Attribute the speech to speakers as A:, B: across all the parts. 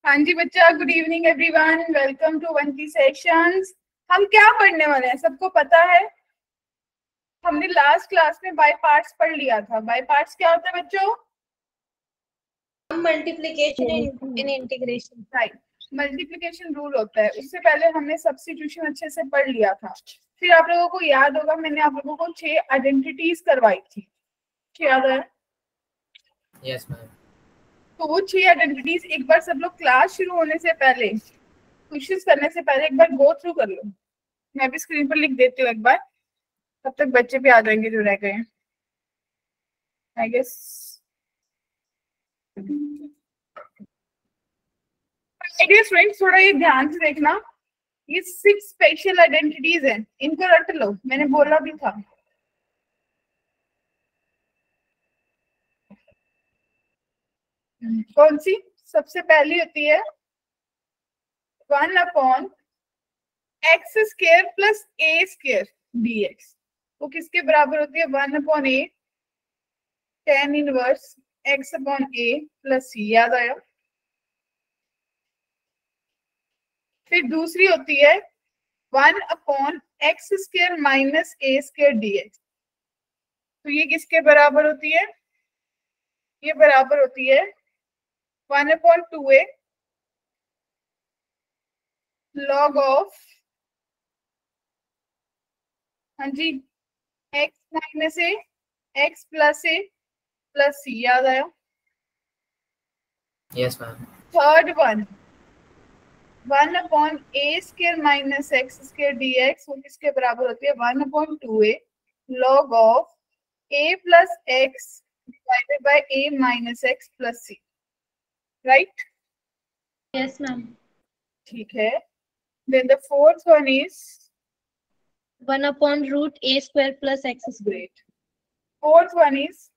A: हाँ जी बच्चा, good evening everyone, welcome to one की सेशंस। हम क्या पढ़ने वाले हैं सबको पता है। हमने लास्ट क्लास में बाय पार्ट्स पढ़ लिया था। बाय पार्ट्स क्या होता है बच्चों?
B: Multiplication in integration.
A: Right, multiplication rule होता है। उससे पहले हमने सब्स्टिट्यूशन अच्छे से पढ़ लिया था। फिर आप लोगों को याद होगा, मैंने आप लोगों को 6 आइडेंटिटीज करवाई थी, याद है?
C: Yes ma'am.
A: तो वो 6 आइडेंटिटीज एक बार सब लोग क्लास शुरू होने से पहले, क्वेश्चंस करने से पहले एक बार गो थ्रू कर लो। मैं भी स्क्रीन पर लिख देती हूँ एक बार, तब तक बच्चे भी आ जाएंगे जो रह गए हैं आई गेस। फ्रेंड्स थोड़ा ये ध्यान से देखना, ये 6 स्पेशल आइडेंटिटीज हैं, इनको रट लो, मैंने बोला भी था। कौन सी? सबसे पहली होती है 1/x² प्लस a² dx। वो किसके बराबर होती है? 1/a tan inverse x/a plus c। याद आया? फिर दूसरी होती है 1/x² माइनस a² dx। तो ये किसके बराबर होती है? ये बराबर होती है 1/2a log ऑफ, हाँ जी, x minus a x plus a plus c। याद आया?
C: Yes ma'am.
A: Third one 1/a² minus x² dx, वो किसके बराबर होती है? 1/2a log of a plus x divided by a minus x plus c। Right?
B: Yes ma'am.
A: ठीक है। Then the fourth one is
B: 1/√a² plus x²।
A: Great. Fourth one is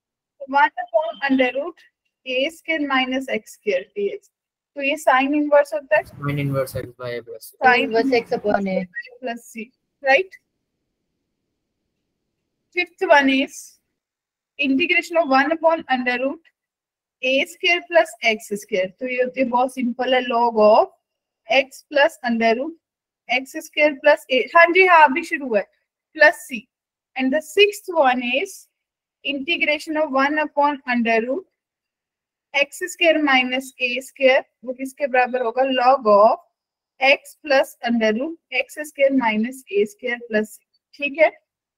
A: 1/√a² minus x² dx। तो ये sine inverse होता है,
C: sine inverse x by a plus
A: sine inverse x/a plus c। Right? Fifth one is integration of 1/√a² plus x²। तो ये होती है बहुत simple है, log of x plus √x² plus a। हाँ जी, हाँ अभी शुरू है, plus c। And the sixth one is integration of 1/√x² minus a²। वो किसके बराबर होगा? log of x plus √x² minus a² plus c। ठीक है।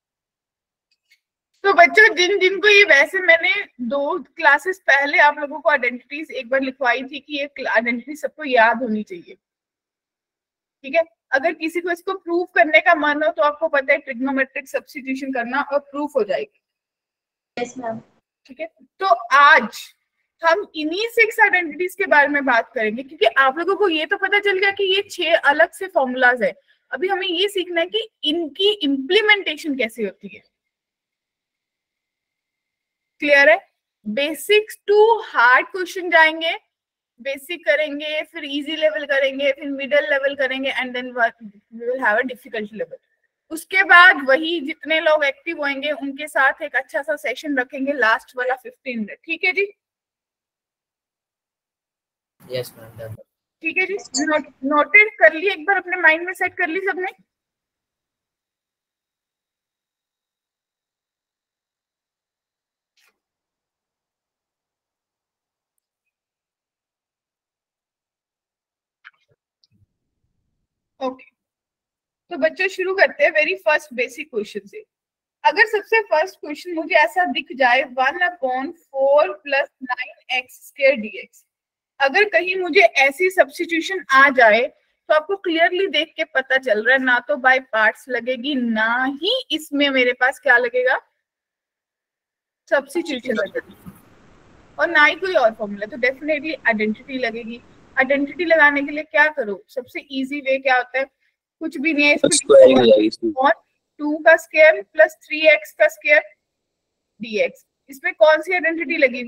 A: तो बच्चों जिनको ये, वैसे मैंने 2 क्लासेस पहले आप लोगों को आइडेंटिटीज एक बार लिखवाई थी कि ये आइडेंटिटी सबको याद होनी चाहिए। ठीक है। अगर किसी को इसको प्रूव करने का मन हो तो आपको पता है ट्रिग्नोमेट्रिक सब्स्टिट्यूशन करना और प्रूफ हो जाएगी।
B: Yes ma'am.
A: ठीक है। तो आज हम इन्हीं 6 आइडेंटिटीज के बारे में बात करेंगे, क्योंकि आप लोगों को ये तो पता चल गया कि ये 6 अलग से फॉर्मूलाज है। अभी हमें ये सीखना है कि इनकी इम्प्लीमेंटेशन कैसे होती है। क्लियर है? बेसिक टू हार्ड क्वेश्चन जाएंगे, बेसिक करेंगे, फिर इजी लेवल करेंगे, फिर मिडिल लेवल करेंगे, and then we will have a difficult level. उसके बाद वही जितने लोग एक्टिव होंगे उनके साथ एक अच्छा सा सेशन रखेंगे, लास्ट वाला 15 मिनट। ठीक है जी?
C: Yes ma'am.
A: ठीक है जी, नोटेड कर ली, एक बार अपने माइंड में सेट कर ली सबने? ओके। तो बच्चों शुरू करते हैं वेरी फर्स्ट बेसिक क्वेश्चन से। अगर सबसे फर्स्ट क्वेश्चन मुझे ऐसा दिख जाए 1/4 प्लस 9x² dx, अगर कहीं मुझे ऐसी सब्स्टिट्यूशन आ जाए तो आपको क्लियरली देख के पता चल रहा है, ना तो बाय पार्ट्स लगेगी, ना ही इसमें मेरे पास क्या लगेगा? सब्स्टिट्यूशन लगेगी, और ना ही कोई और फॉर्मूला। तो डेफिनेटली आइडेंटिटी लगेगी। आइडेंटिटी लगाने के लिए क्या करो? सबसे इजी वे क्या होता है? कुछ भी नहीं है, इसमें 2 का स्क्वायर प्लस 3x का स्क्वायर dx। इसमें कौन सी आइडेंटिटी लगी?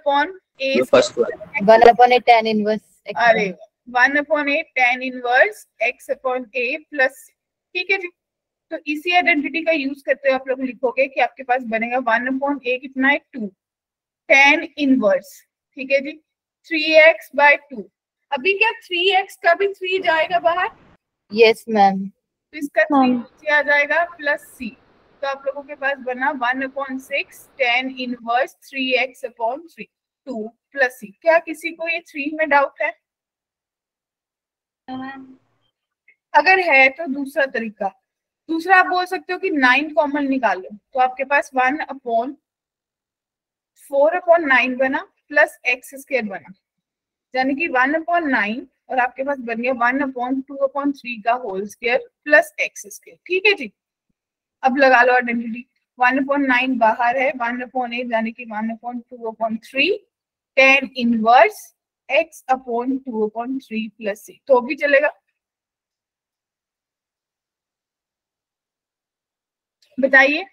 A: 1/a
B: tan inverse.
A: अरे 1/a tan inverse x/a plus. ठीक है जी। तो इसी आइडेंटिटी का यूज करते हुए आप लोग लिखोगे कि आपके पास बनेगा 1/a कितना है? 2 tan इनवर्स। ठीक है जी, 3x/2। अभी क्या 3x का भी 3 जाएगा बाहर,
D: यस मैम।
A: तो इसका 3 आ जाएगा प्लस c, तो आप लोगों के पास बना 1/6 tan inverse 3x/3 2 plus c। क्या किसी को ये 3 में डाउट है? अगर है तो दूसरा तरीका, दूसरा आप बोल सकते हो कि 9 कॉमन निकालो, तो आपके पास 1/4/9 बना प्लस x² बना, यानी कि 1/9 और आपके पास बन गया 1/2/3 का होल स्क्वायर प्लस x²। ठीक है जी, अब लगा लो आइडेंटिटी। 1/9 बाहर है, 1/8 यानी कि 1/2/3 tan inverse x/2/3 plus c, तो भी चलेगा। बताइए,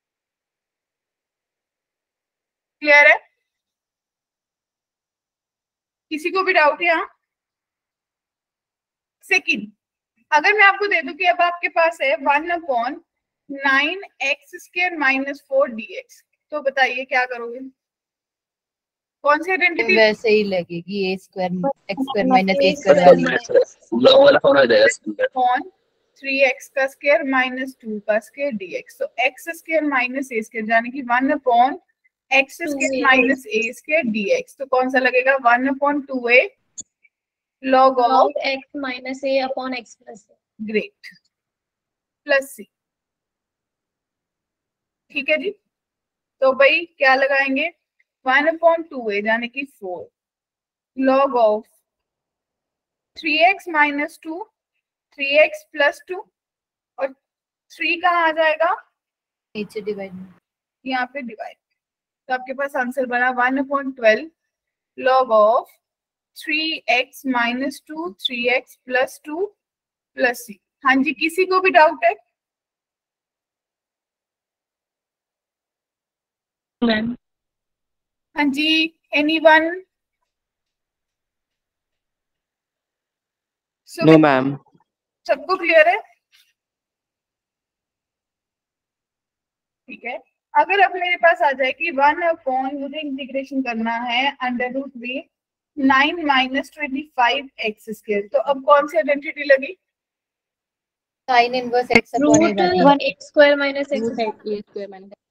A: क्लियर है? किसी को भी डाउट है? यहाँ सेकंड, अगर मैं आपको दे दूं कि अब आपके पास है 1/9x² - 4 dx, तो बताइए क्या करोगे? कौन सी आइडेंटिटी?
D: वैसे ही लगेगी, a² x² - a² वाली।
E: लॉग वाला फॉर्म आ जाएगा।
A: कौन 3x² - 2 का स्क्वायर dx, तो x² - a² यानी कि 1/x² - a² dx, तो कौन सा लगेगा? 1/2a log of
B: x minus a upon x plus a।
A: Great plus c। ठीक है जी, तो भाई क्या लगाएंगे? 1/2a यानी कि 4 log of 3x - 2 3x + 2 और 3 कहाँ आ जाएगा?
D: नीचे डिवाइड,
A: यहाँ पे डिवाइड, तो आपके पास आंसर बना 1/12 log of 3x - 2 3x + 2 plus c। हाँ जी, किसी को भी डाउट है?
B: मैम
A: हाँ जी, एनीवन?
F: No ma'am.
A: सबको क्लियर है? ठीक है, अगर अब मेरे पास आ जाए कि 1/, मुझे इंटीग्रेशन करना है √v 9 - 25x², तो अब कौन सी आइडेंटिटी लगी?
D: sin इनवर्स x/a
B: root
D: वाली।
B: x square minus x
F: a² -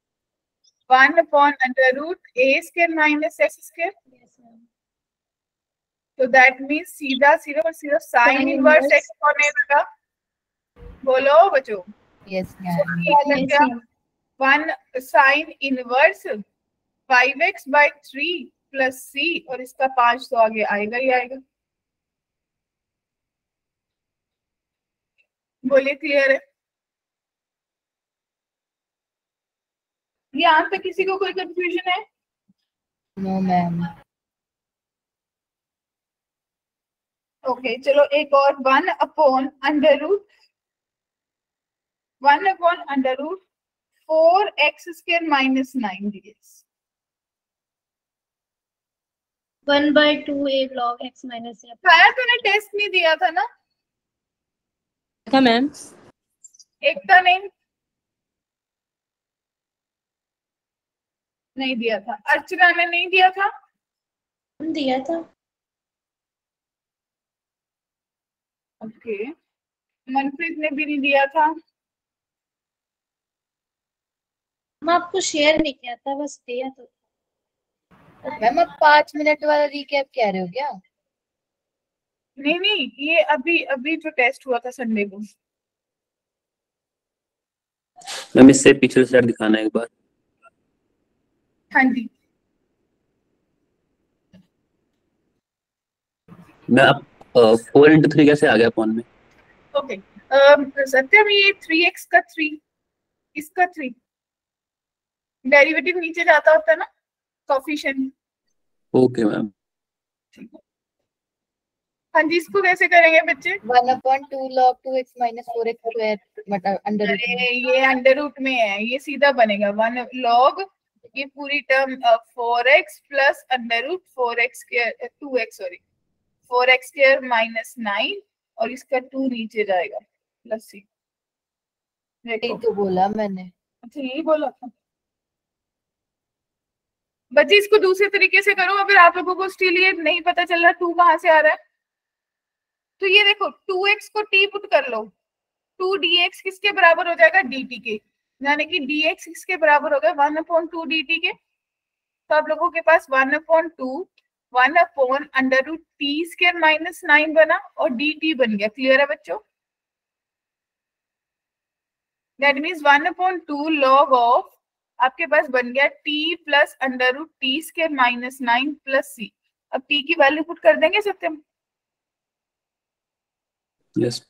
A: 1/√a² - x²,
B: yes ma'am
A: तो दैट मींस सीधा सिर्फ और सिर्फ sin
B: Sin
A: inverse
B: inverse।
A: x होने लगा। बोलो बच्चों,
D: यस मैम।
A: क्या लग
B: yes
A: गया?
B: ma'am
A: 1 sin inverse 5x/3 plus c, और इसका 5 तो आगे आएगा ही आएगा। बोलिए, क्लियर है? यहाँ पे किसी को कोई कंफ्यूजन है?
D: No ma'am.
A: ओके चलो एक और 1/√4x² - 9 dx।
B: 1/2a log x minus a upon
A: शायद तूने टेस्ट नहीं दिया था ना?
F: था मैम।
A: एकता नहीं दिया था, अर्चना ने नहीं दिया था,
B: दिया था।
A: ओके मनप्रीत ने भी नहीं दिया था।
B: मैं आपको शेयर नहीं किया था, बस दिया तो
D: मैम अब 5 मिनट वाला रिकैप कह रहे हो क्या?
A: नहीं, ये अभी अभी जो टेस्ट हुआ था संडे को।
E: मैम इससे पिछले स्लाइड दिखाना है एक बार।
A: हाँ जी,
E: मैं अब 4×3 कैसे आ गया फोन में?
A: ओके सत्यम, ये 3x का 3 इसका 3 डेरिवेटिव नीचे जाता होता है ना, कोफिशिएंट।
E: Okay ma'am.
A: हाँ जी, इसको कैसे करेंगे बच्चे?
D: 1/2 log 2x - 4x² under root.
A: अरे ये अंडर रूट में है, ये सीधा बनेगा 1 log ये पूरी टर्म 4x प्लस √4x² 9 और इसका 2 नीचे जाएगा प्लस c।
D: यही
A: देखो,
D: तो बोला मैंने।
A: अच्छा यही बोला था बच्चे। इसको दूसरे तरीके से करो, अगर आप लोगों को स्टिल ये नहीं पता चल रहा 2 कहाँ से आ रहा है। तो ये देखो 2x को t पुट कर लो, 2dx किसके बराबर हो जाएगा, dt के, यानी कि dx किसके बराबर हो गया, 1/2 dt के। तो आप लोगों के पास 1/2 1/√t² - 9 बना और dt बन गया। क्लियर है बच्चों? दैट मीन्स 1/2 log ऑफ आपके पास बन गया t plus √t² - 9 plus c। अब t की वैल्यू पुट कर देंगे सत्यम?
E: यस।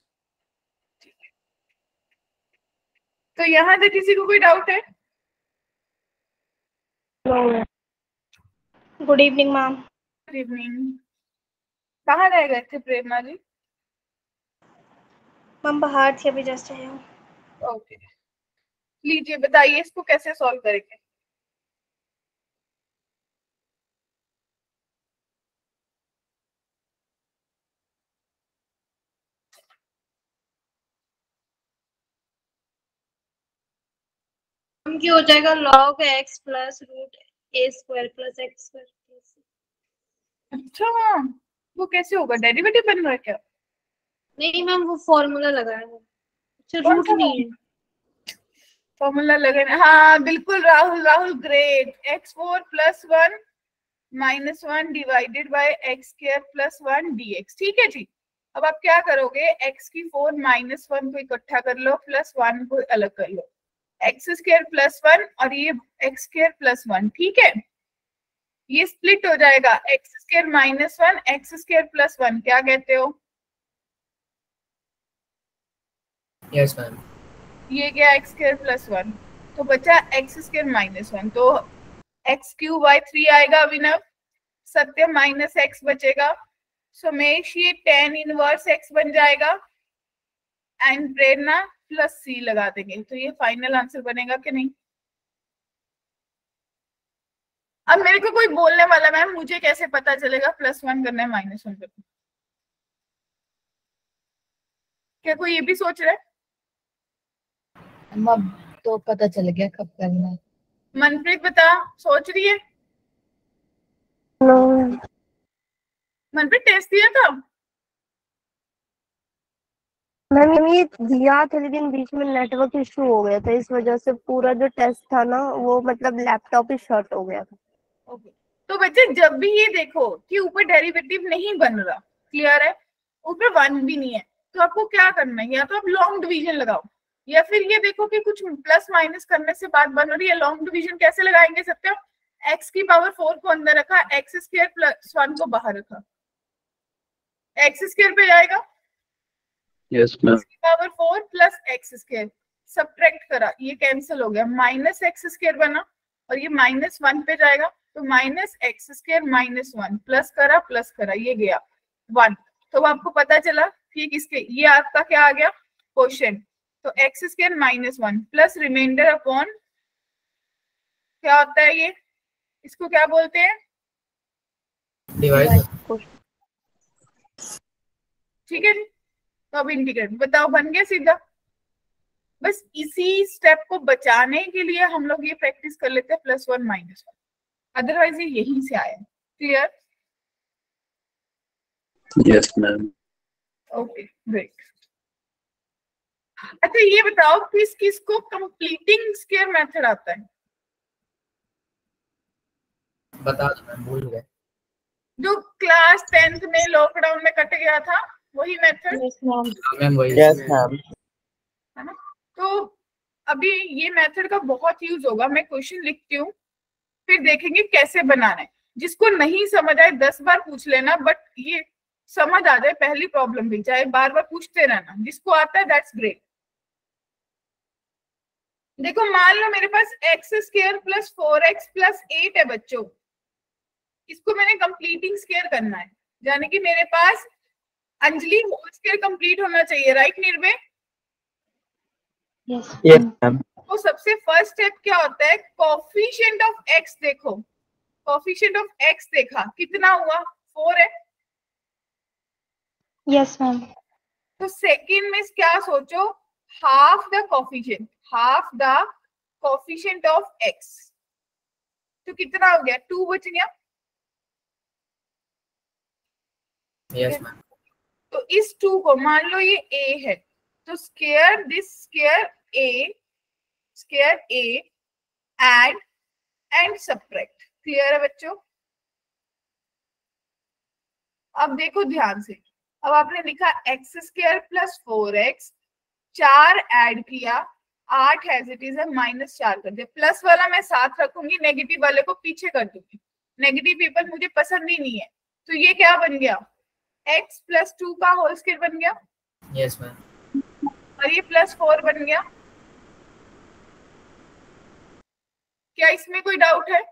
A: तो यहाँ से किसी को कोई डाउट है?
B: Good evening ma'am.
A: Good evening. कहाँ रह गए थे प्रेरणा जी?
B: मैम बाहर थी, अभी जस्ट आया हूँ।
A: ओके, लीजिए बताइए इसको कैसे सॉल्व करेंगे।
B: क्या हो जाएगा, log x plus root a square plus x square.
A: अच्छा, वो कैसे होगा, डेरिवेटिव बन रहा है क्या?
B: नहीं मैम, वो फॉर्मूला लगा है। अच्छा,
A: कौन
B: रूट
A: सा
B: नहीं है।
A: फॉर्मूला लगाना? हाँ बिल्कुल Rahul, Rahul great. x4 + 1 - 1 divided by x² + 1 dx। ठीक है जी। अब आप क्या करोगे, x⁴ - 1 को इकट्ठा कर लो, +1 को अलग कर लो, x² + 1 और ये x² + 1। ठीक है, ये स्प्लिट हो जाएगा, x² - 1 x² + 1 क्या कहते हो?
C: Yes, ma'am.
A: ये गया x² + 1, तो बचा x² - 1, तो x³ / 3 आएगा अभिनव, सत्य -x बचेगा, सुमेश ये tan इनवर्स x बन जाएगा, एंड प्रेरणा +c लगा देंगे। तो ये फाइनल आंसर बनेगा कि नहीं? अब मेरे को कोई बोलने वाला मैम मुझे कैसे पता चलेगा +1 करना है -1 करना है? क्या कोई ये भी सोच रहा है?
D: अब तो पता चल गया कब करना है।
A: मनप्रीत बता, सोच रही है? मनप्रीत टेस्ट दिया था?
G: मैम ये दिया था, लेकिन बीच में नेटवर्क इशू हो गया था, इस वजह से पूरा जो टेस्ट था ना वो मतलब लैपटॉप ही शॉर्ट हो गया था।
A: ओके, तो बच्चे जब भी ये देखो कि ऊपर डेरिवेटिव नहीं बन रहा, क्लियर है, ऊपर 1 भी नहीं है, तो आपको क्या करना है, या तो आप लॉन्ग डिवीजन लगाओ, या फिर ये देखो कि कुछ प्लस माइनस करने से बात बन रही है। लॉन्ग डिवीजन कैसे लगाएंगे सत्यम? x⁴ को अंदर रखा, x² + 1 को बाहर रखा, x² पे जाएगा,
E: yes ma'am.
A: x⁴ + x², subtract करा, ये कैंसिल हो गया, -x² बना और ये -1 पे जाएगा, तो -x² - 1 प्लस करा ये गया 1। तो आपको पता चला कि किसके, ये आपका क्या आ गया क्वेश्चन। तो x² - 1 प्लस रिमाइंडर अपॉन क्या होता है ये, इसको क्या बोलते हैं?
C: Divide.
A: ठीक है जी, तो अब इंटीग्रेट बताओ, बन गया सीधा। बस इसी स्टेप को बचाने के लिए हम लोग ये प्रैक्टिस कर लेते हैं +1 - 1, अदरवाइज ये यहीं से आया। Clear?
E: Yes ma'am.
A: Okay great. अच्छा ये बताओ किस किस को कंप्लीटिंग स्क्वायर मेथड आता है?
C: बता दो मैम, भूल गए।
A: जो क्लास 10th में लॉकडाउन में कट गया था वही मेथड
C: मैम वही।
F: Yes, ma'am.
A: है ना? तो अभी ये मेथड का बहुत यूज होगा, मैं क्वेश्चन लिखती हूँ फिर देखेंगे कैसे बनाना है। जिसको नहीं समझ आए 10 बार पूछ लेना, बट ये समझ आ जाए पहली प्रॉब्लम भी, चाहे बार बार पूछते रहना, जिसको आता है दैट्स ग्रेट। देखो मान लो मेरे पास x² + 4x + 8 है बच्चों, इसको मैंने कंप्लीटिंग स्क्वायर करना है, यानी कि मेरे पास अंजलि होल स्क्वायर कंप्लीट होना चाहिए, राइट निर्भय?
F: Yes, ma'am.
A: तो सबसे फर्स्ट स्टेप क्या होता है, कोफिशिएंट ऑफ x देखो, कोफिशिएंट ऑफ x देखा कितना हुआ, 4 है।
B: Yes ma'am.
A: तो सेकंड में क्या सोचो, half the coefficient of x, तो कितना हो गया, 2 बच गया।
C: Yes, ma'am.
A: तो इस 2 को मान लो ये a है, तो square this square a add and subtract. Clear है बच्चों? अब देखो ध्यान से, अब आपने लिखा x square plus 4x, 4 add किया, 8 एज इट इज है, -4 कर दिया। प्लस वाला मैं साथ रखूंगी, नेगेटिव वाले को पीछे कर दूंगी, नेगेटिव पीपल मुझे पसंद ही नहीं है। तो ये क्या बन गया, x प्लस 2 का होल स्क्वायर बन गया,
C: यस मैम।
A: और ये प्लस 4 बन गया। क्या इसमें कोई डाउट है?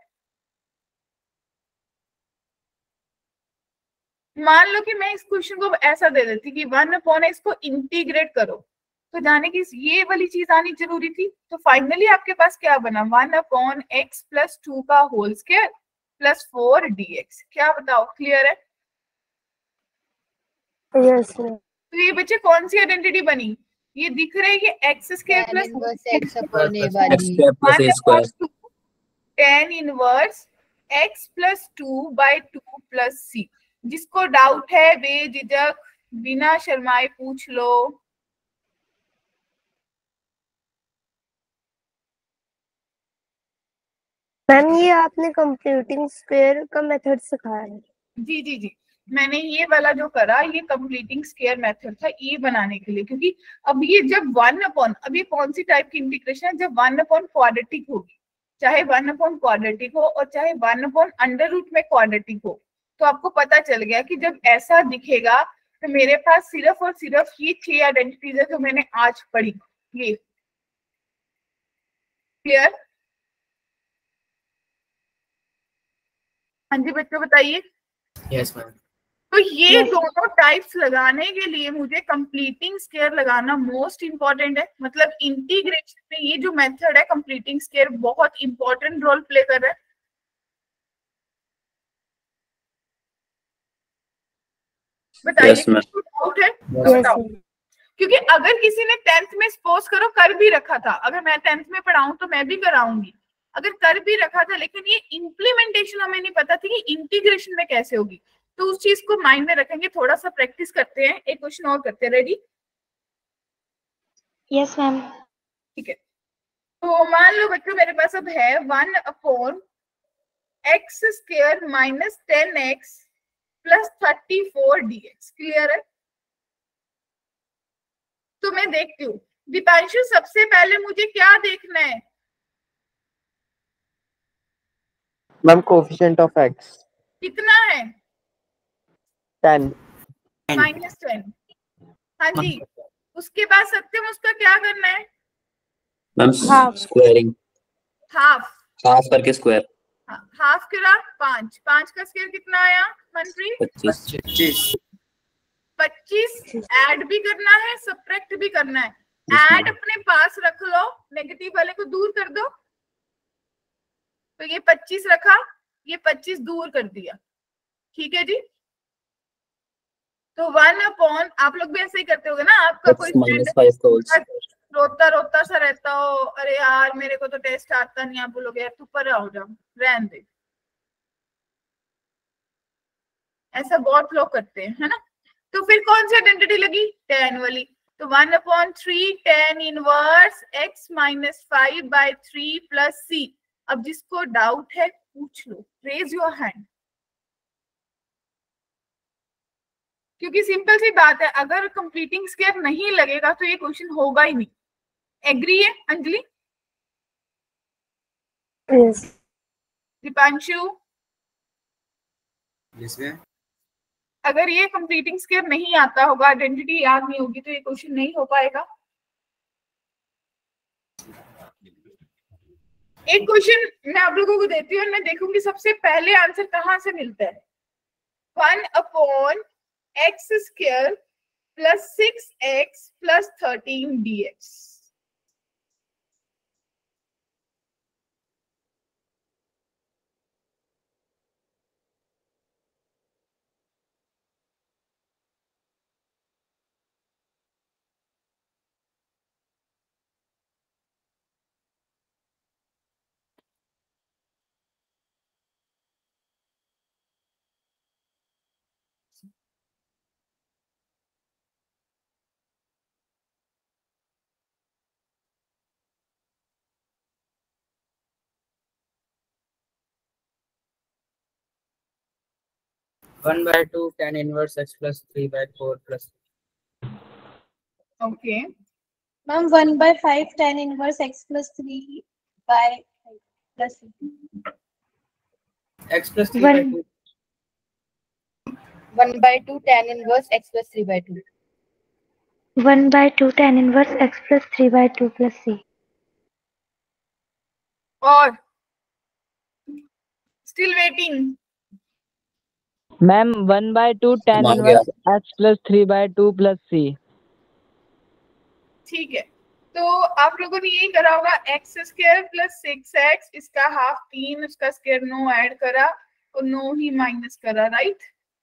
A: मान लो कि मैं इस क्वेश्चन को ऐसा दे देती कि 1 इसको इंटीग्रेट करो, तो जाने की ये वाली चीज आनी जरूरी थी। तो फाइनली आपके पास क्या बना, 1/x प्लस 2 का होल स्क्वायर प्लस 4 dx। क्या बताओ, क्लियर है?
G: Yes ma'am.
A: तो ये बच्चे कौन सी आइडेंटिटी बनी, ये दिख रहा है कि x square
D: tan
A: plus
D: inverse x upon a
E: x
D: वाली।
E: square plus a square।
A: tan inverse x plus 2/2 plus c। जिसको डाउट है बेझिझक बिना शर्माए पूछ लो।
G: मैम ये आपने कंप्यूटिंग स्क्वायर का मेथड सिखाया है?
A: जी जी जी, मैंने ये वाला जो करा ये कंप्लीटिंग स्क्वायर मेथड था ये बनाने के लिए, क्योंकि अब ये जब 1/, अब ये कौन सी टाइप की इंटीग्रेशन है, जब 1/, क्वाड्रेटिक होगी, चाहे 1/, क्वाड्रेटिक हो और चाहे 1/√, में क्वाड्रेटिक हो, तो आपको पता चल गया कि जब ऐसा दिखेगा तो मेरे पास सिर्फ और सिर्फ ये 6 आइडेंटिटीज है जो मैंने आज पढ़ी। ये क्लियर? हाँ जी बच्चों बताइए।
C: Yes ma'am.
A: तो ये
G: Yes.
A: दोनों टाइप्स लगाने के लिए मुझे कंप्लीटिंग स्क्वायर लगाना मोस्ट इंपॉर्टेंट है। मतलब इंटीग्रेशन में ये जो मेथड है कंप्लीटिंग स्क्वायर बहुत इंपॉर्टेंट रोल प्ले कर रहा है। बताइए
E: Yes, ma'am.
A: कुछ डाउट है?
C: Yes,
A: बताओ। क्योंकि अगर किसी ने 10th में सपोज करो कर भी रखा था, अगर मैं 10th में पढ़ाऊं तो मैं भी कराऊंगी, अगर कर भी रखा था, लेकिन ये इम्प्लीमेंटेशन हमें नहीं पता थी कि इंटीग्रेशन में कैसे होगी, तो उस चीज को माइंड में रखेंगे। थोड़ा सा प्रैक्टिस करते हैं, एक क्वेश्चन और करते हैं। रेडी?
B: Yes ma'am.
A: ठीक है, तो मान लो बच्चों मेरे पास अब है 1/x² minus 10x plus 34 dx। Clear है? तो मैं देखती हूँ दीपांशु, सबसे पहले मुझे क्या देखना है?
H: मैम कोफिशिएंट ऑफ एक्स
A: कितना है?
H: 10।
A: -10। हाँ जी, उसके बाद सत्यम उसका क्या करना है?
E: Ma'am
G: Half.
E: Squaring,
A: half.
E: Half करके स्क्वायर।
A: हाफ करा 5, 5 का स्क्वायर कितना आया मनप्रीत?
E: 25।
A: 25। ऐड भी करना है, सब्ट्रैक्ट भी करना है।
E: Yes, ma'am.
A: ऐड अपने पास रख लो, नेगेटिव वाले को दूर कर दो। तो ये 25 रखा, ये 25 दूर कर दिया। ठीक है जी। तो 1/, आप लोग भी ऐसे ही करते होगे ना, आपका कोई
E: x minus 5 का होल स्क्वायर।
A: रोता रोता सा रहता हो, अरे यार मेरे को तो टेस्ट आता नहीं, आप बोलोगे यार तू पर हो जाओ, रहने दे। ऐसा बहुत लोग करते हैं, है ना? तो फिर कौन सी आइडेंटिटी लगी? 10 वाली। तो 1/3 tan inverse x minus 5/3 plus c। अब जिसको डाउट है पूछ लो, रेज योर हैंड। क्योंकि सिंपल सी बात है, अगर कंप्लीटिंग स्क्वायर नहीं लगेगा तो ये क्वेश्चन होगा ही नहीं। एग्री है Anjali?
G: Yes.
A: Deepanshu?
I: Yes ma'am.
A: अगर ये कंप्लीटिंग स्क्वायर नहीं आता होगा, आइडेंटिटी याद नहीं होगी, तो ये क्वेश्चन नहीं हो पाएगा। एक क्वेश्चन मैं आप लोगों को देती हूँ और मैं देखूंगी सबसे पहले आंसर कहाँ से मिलता है। 1/x² plus 6x plus 13 dx।
C: 1/2 tan inverse x plus 3/4 plus.
A: Okay
B: ma'am 1/5 tan inverse x plus 3/5 plus
C: X plus 3/2.
D: 1/2 tan inverse x plus 3/2.
I: 1/2 tan inverse x plus 3/2 plus c.
A: और स्टिल वेटिंग।
F: मैम 1/2 tan
E: आ गया।
F: inverse x plus 3/2 plus c.
A: ठीक है, तो आप लोगों ने यही करा होगा, एक्स स्क्वायर प्लस 6x, इसका हाफ 3, उसका स्क्वायर 9 ऐड करा और 9 ही माइनस करा, राइट।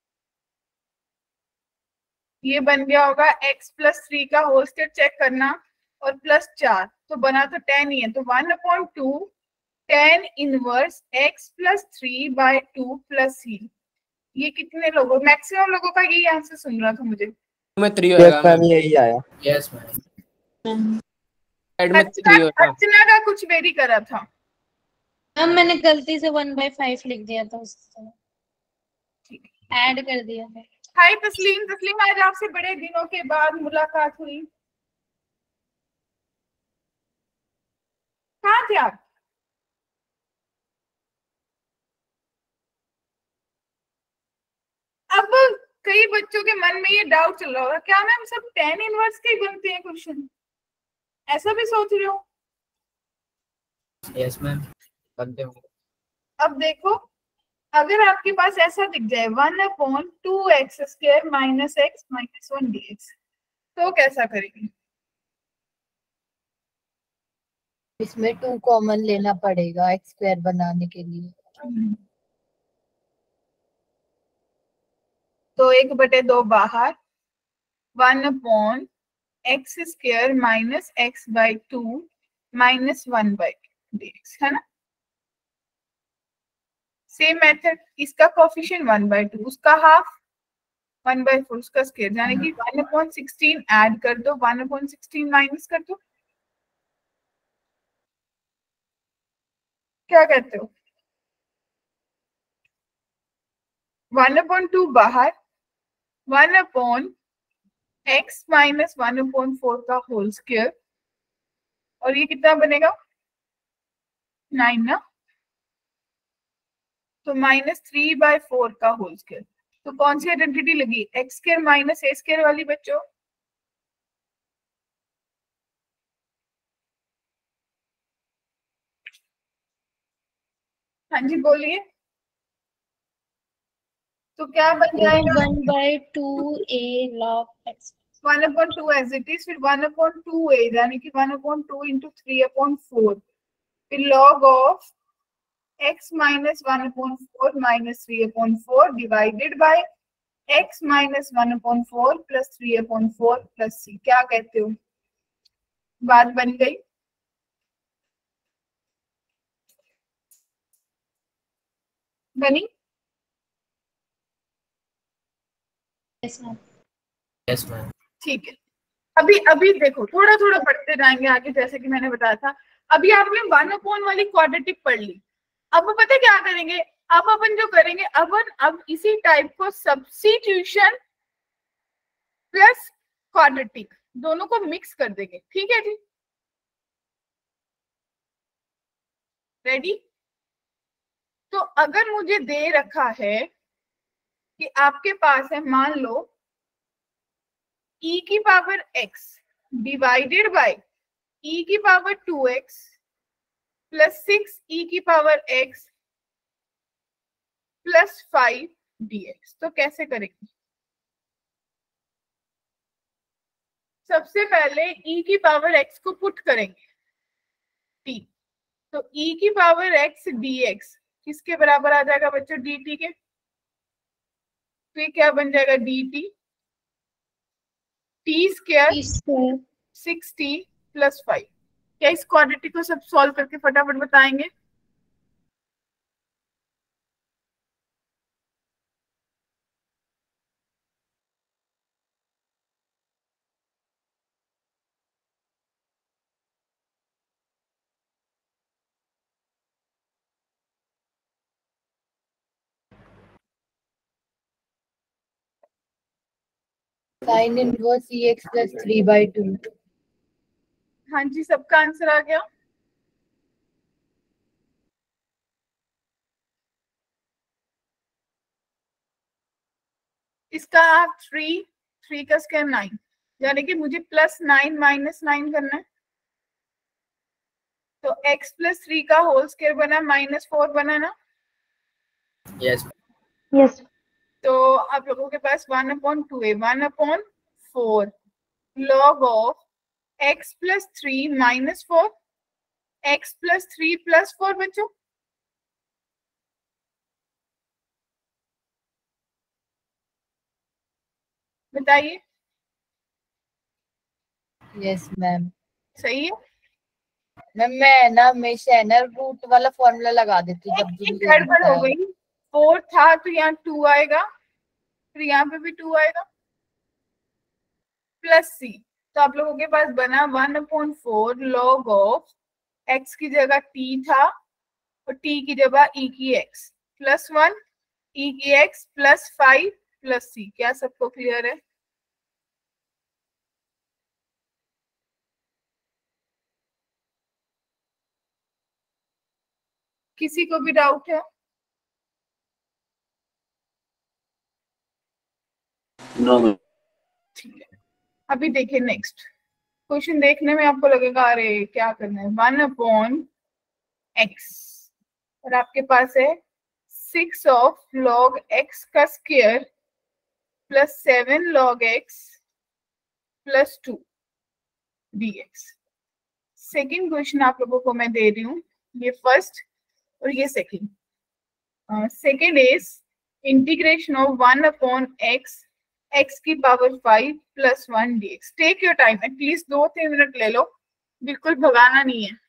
A: ये बन गया होगा x प्लस 3 का होल स्क्वायर चेक करना और प्लस 4, तो बना तो 10 ही है, तो 1/2 tan inverse x plus 3/2 plus c। ये कितने लोगों, मैक्सिमम लोगों का यही आंसर सुन रहा था मुझे।
C: में 3
H: यस
C: होएगा
H: मैम
C: मैम।
H: यही आया।
C: Yes ma'am. साइड में 3
A: अर्चना
C: होगा।
A: अर्चना का कुछ वेरी करा था।
B: मैम मैंने गलती से 1/5 लिख दिया था उससे, ऐड कर दिया था।
A: हाय तस्लीम, तस्लीम आज आपसे बड़े दिनों के बाद मुलाकात हुई, कहाँ थे आप? अब कई बच्चों के मन में ये डाउट चल रहा होगा, क्या मैम सब tan इनवर्स के ही बनते हैं क्वेश्चन, ऐसा भी सोच रहे हो?
C: यस मैम बनते होंगे।
A: अब देखो, अगर आपके पास ऐसा दिख जाए 1/2x² minus x minus 1 dx, तो कैसा करेंगे?
D: इसमें 2 कॉमन लेना पड़ेगा x स्क्वायर बनाने के लिए।
A: तो 1/2 बाहर, 1/x² minus x/2 minus 1/2 dx, है ना। सेम मेथड, इसका कोफिशिएंट 1/2, उसका हाफ 1/4, उसका स्क्वायर, यानी कि 1/16 ऐड कर दो, 1/16 माइनस कर दो, क्या कहते हो? 1/2 बाहर, 1/x माइनस 1/4 का होल स्क्वायर, और ये कितना बनेगा? 9 ना, तो -3/4 का होल स्क्वायर। तो कौन सी आइडेंटिटी लगी, x² माइनस a² वाली बच्चों? हाँ जी बोलिए। तो क्या बन जाएगा?
B: 1/2 a log x
A: 1/2 as it is, फिर 1/2a, यानी कि 1/2 इंटू 3/4, फिर log of x minus 1/4 minus 3/4 divided by x minus 1/4 plus 3/4 plus c। क्या कहते हो, बात बन गई? बनी?
B: yes ma'am.
C: Yes ma'am.
A: ठीक है, अभी अभी देखो, थोड़ा थोड़ा पढ़ते जाएंगे आगे, जैसे कि मैंने बताया था। अभी आपने 1/, वाली क्वाड्रेटिक पढ़ ली, अब पता क्या करेंगे, अब अपन जो करेंगे, अब इसी टाइप को सब्स्टिट्यूशन प्लस क्वाड्रेटिक दोनों को मिक्स कर देंगे, ठीक है जी। रेडी? तो अगर मुझे दे रखा है कि आपके पास है, मान लो e की power x divided by e की पावर 2x प्लस 6 e की पावर x प्लस 5 dx, तो कैसे करेंगे? सबसे पहले e की पावर x को पुट करेंगे, t, तो e की पावर x dx किसके बराबर आ जाएगा बच्चों, dt के। तो ये क्या बन जाएगा, dt t² 6t प्लस 5। क्या इस क्वाड्रेटिक को सब सॉल्व करके फटाफट बताएंगे?
D: Sine inverse EX plus 3/2।
A: हाँ जी, सबका आंसर आ गया। इसका 3 का स्क्वायर 9, यानी कि मुझे +9 -9 करना है। तो x प्लस 3 का होल स्क्वायर बना -4 बना ना।
C: Yes
I: Yes.
A: तो आप लोगों के पास 1/2 है, 1/4 log of x plus 3 -4 x plus 3 plus 4 बच्चों। बताइए,
D: यस मैम।
A: सही है।
D: मैम मैं ना हमेशा है ना रूट वाला फॉर्मूला लगा देती हूँ जब भी
A: एक
D: मुझे
A: गड़बड़
D: दिखता
A: हो
D: है।
A: गई, 4 था तो यहाँ 2 आएगा, फिर यहाँ पे भी 2 आएगा प्लस c। तो आप लोगों के पास बना 1/4 log ऑफ x की जगह t था और t की जगह e की x +1 e की x +5 प्लस c। क्या सबको क्लियर है? किसी को भी डाउट है?
E: No ma'am.
A: ठीक है, अभी देखिए नेक्स्ट क्वेश्चन। देखने में आपको लगेगा अरे क्या करना है, 1/x और आपके पास है 6 ऑफ log x का square +7 log x +2 dx। Second question आप लोगों को मैं दे रही हूँ, ये फर्स्ट और ये second. Second is integration of 1/x x की power 5 +1 dx। Take your time, at least 2-3 minute ले लो, बिल्कुल भगाना नहीं है।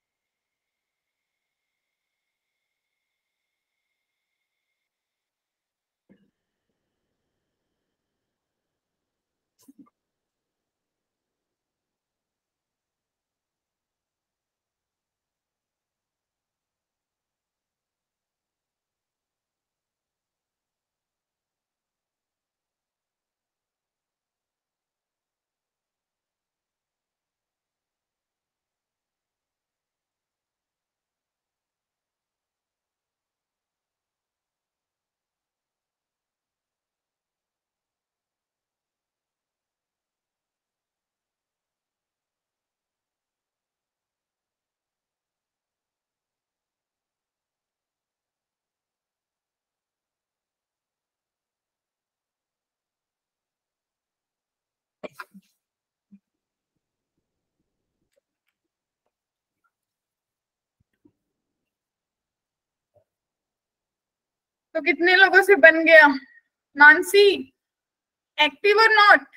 A: तो कितने लोगों से बन गया? मानसी, एक्टिव और नॉट?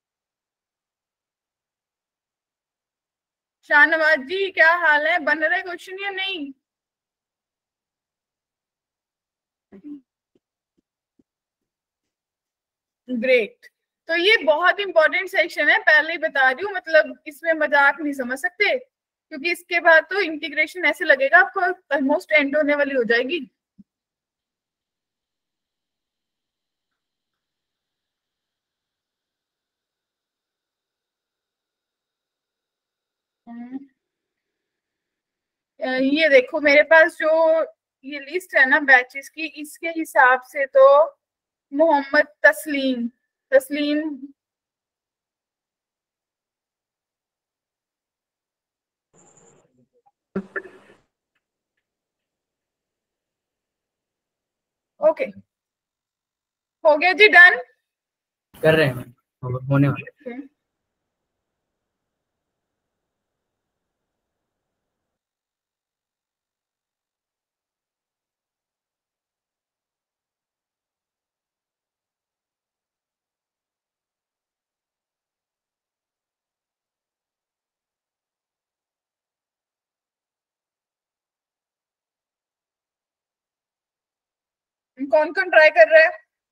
A: शाहनवाज जी क्या हाल है, बन रहे क्वेश्चन या नहीं? ग्रेट। तो ये बहुत इंपॉर्टेंट सेक्शन है, पहले ही बता रही हूँ, मतलब इसमें मजाक नहीं समझ सकते, क्योंकि इसके बाद तो इंटीग्रेशन ऐसे लगेगा आपको ऑलमोस्ट एंड होने वाली हो जाएगी। ये देखो मेरे पास जो ये लिस्ट है ना बैचेस की, इसके हिसाब से तो मोहम्मद तस्लीम तस्लीम ओके हो गया जी, डन।
C: कर रहे हैं, होने वाला।
A: कौन कौन ट्राई कर रहे हैं?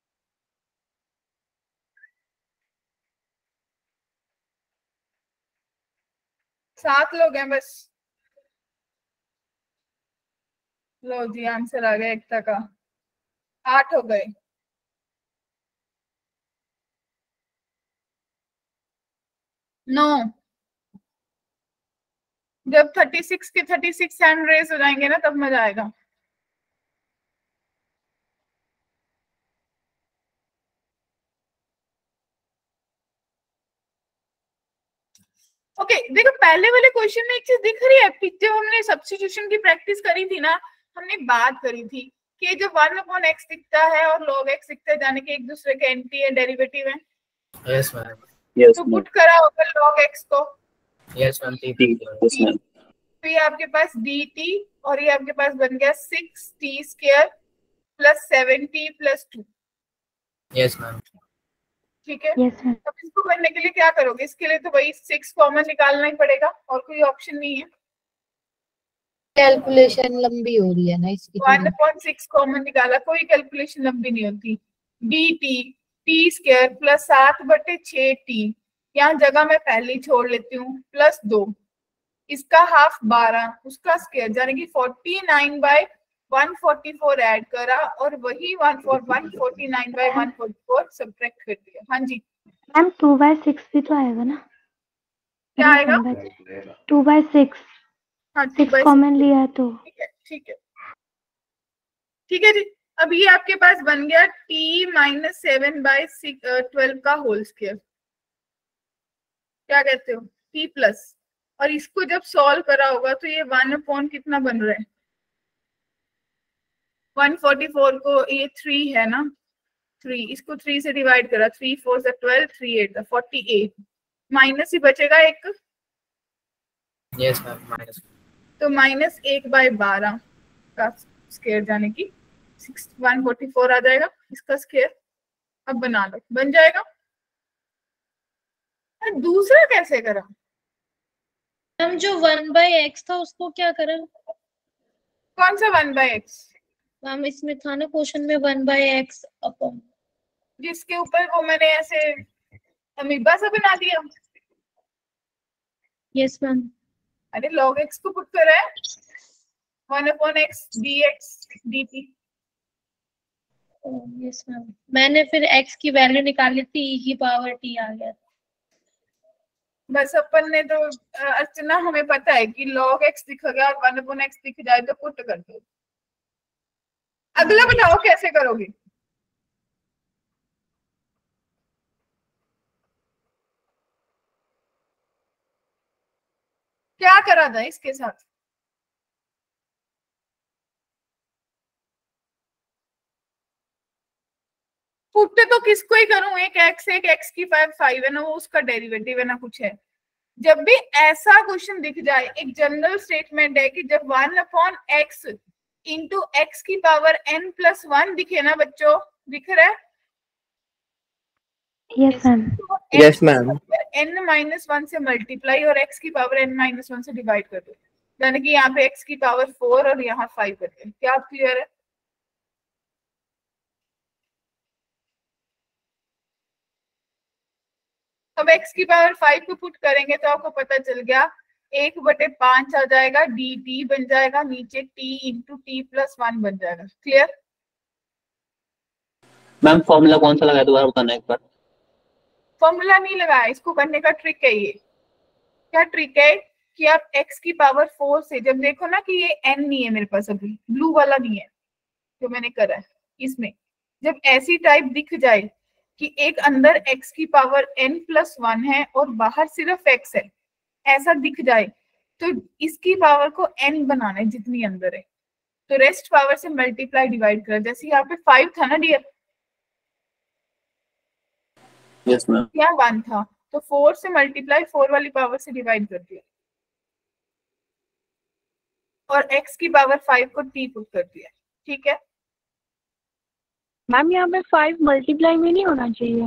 A: सात लोग हैं बस। लो जी, आंसर आ गया एकता का, 8 हो गए। नो, जब 36 के 36 हैंड रेज हो जाएंगे ना तब मजा आएगा। ओके देखो पहले वाले क्वेश्चन में एक चीज दिख रही है, जब हमने सब्स्टिट्यूशन की प्रैक्टिस करी थी ना, हमने बात करी थी कि जब 1/x दिखता है और log x दिखता है जाने के एक दूसरे के एंटी है, डेरिवेटिव है।
C: Yes ma'am.
E: यस
A: तो
E: मैम।
A: पुट करा होगा log x को।
C: Yes ma'am.
E: Yes ma'am.
A: तो ये आपके पास dt और ये आपके पास बन गया 6t² plus 7t plus 2।
C: Yes ma'am.
A: ठीक है।
I: Yes, ma'am.
A: अब इसको करने के लिए क्या करोगे? इसके लिए तो वही 6 कॉमन निकालना ही पड़ेगा और कोई ऑप्शन नहीं है।
D: कैलकुलेशन लंबी हो रही है ना इसकी।
A: 1/6 कॉमन निकाला, कोई कैलकुलेशन लंबी नहीं होती। dt t² प्लस 7/6t, यहाँ जगह मैं पहले ही छोड़ लेती हूँ, प्लस 2, इसका हाफ 12, उसका स्क्वायर यानी कि 49/144 ऐड करा और वही 149/144 सब्ट्रैक्ट कर दिया। हाँ जी
I: मैम 2/6 भी तो आएगा ना?
A: क्या आएगा?
I: 2/6
A: हाँ
I: 6 कॉमन लिया है तो
A: ठीक है ठीक है ठीक है जी। अब ये आपके पास बन गया t - 7/12 का होल स्क्वायर, क्या कहते हो, t प्लस, और इसको जब सॉल्व करा होगा तो ये 1 कितना बन रहा है, 144 को ये 3 है ना, 3, इसको 3 से डिवाइड करा, 3 4 12, 3 8 48, माइनस ही बचेगा एक।
C: Yes ma'am minus.
A: तो -1/12 का स्क्वायर जाने की 144 आ जाएगा इसका स्क्वायर। अब बना लो, बन जाएगा। दूसरा कैसे करा?
B: हम जो 1/x था उसको क्या करा?
A: कौन सा 1/x?
B: मैम इसमें था ना क्वेश्चन में 1/x अपॉन,
A: जिसके ऊपर वो मैंने ऐसे अमीबा सा बना दिया।
B: Yes ma'am.
A: अरे log x को पुट करा है, 1/x dx dt।
B: Yes ma'am, मैंने फिर x की वैल्यू निकाली थी, e की पावर t आ गया।
A: बस अपन ने तो अर्चना हमें पता है कि log x दिख गया और 1/x दिख जाए तो पुट कर दो। अगला बताओ कैसे करोगे? क्या करा था इसके साथ? पुट तो किसको ही करूं, एक x की 5 है ना, वो उसका डेरिवेटिव है ना, कुछ है। जब भी ऐसा क्वेश्चन दिख जाए, एक जनरल स्टेटमेंट है कि जब 1/x इंटू x की पावर n+1 दिखे ना बच्चों, दिख रहा है?
I: Yes ma'am.
H: Yes ma'am.
A: n-1 से मल्टीप्लाई और x की पावर n-1 से डिवाइड कर दो, यानी कि यहाँ पे x की पावर 4 और यहाँ 5 करते हैं। क्या आप क्लियर है? अब x की पावर 5 को पुट करेंगे तो आपको पता चल गया 1/5 आ जाएगा, dt बन जाएगा, नीचे t इंटू t+1 बन जाएगा। क्लियर?
E: मैम फॉर्मूला कौन सा लगाया दोबारा बताना एक बार।
A: फॉर्मूला नहीं लगाया, इसको करने का ट्रिक है ये। क्या ट्रिक है कि आप x की पावर 4 से, जब देखो ना कि ये n नहीं है मेरे पास, अभी ब्लू वाला नहीं है जो मैंने करा है, इसमें जब ऐसी टाइप दिख जाए कि एक अंदर x की पावर n+1 है और बाहर सिर्फ x है, ऐसा दिख जाए तो इसकी पावर को n बनाना है जितनी अंदर है, तो रेस्ट पावर से मल्टीप्लाई डिवाइड कर। जैसे यहाँ पे 5 था ना डियर,
E: यस मैम।
A: यहाँ 1 था, तो 4 से मल्टीप्लाई 4 वाली पावर से डिवाइड कर दिया और x की पावर 5 को t पुट कर दिया। ठीक है
G: मैम यहाँ पे 5 मल्टीप्लाई में नहीं होना चाहिए।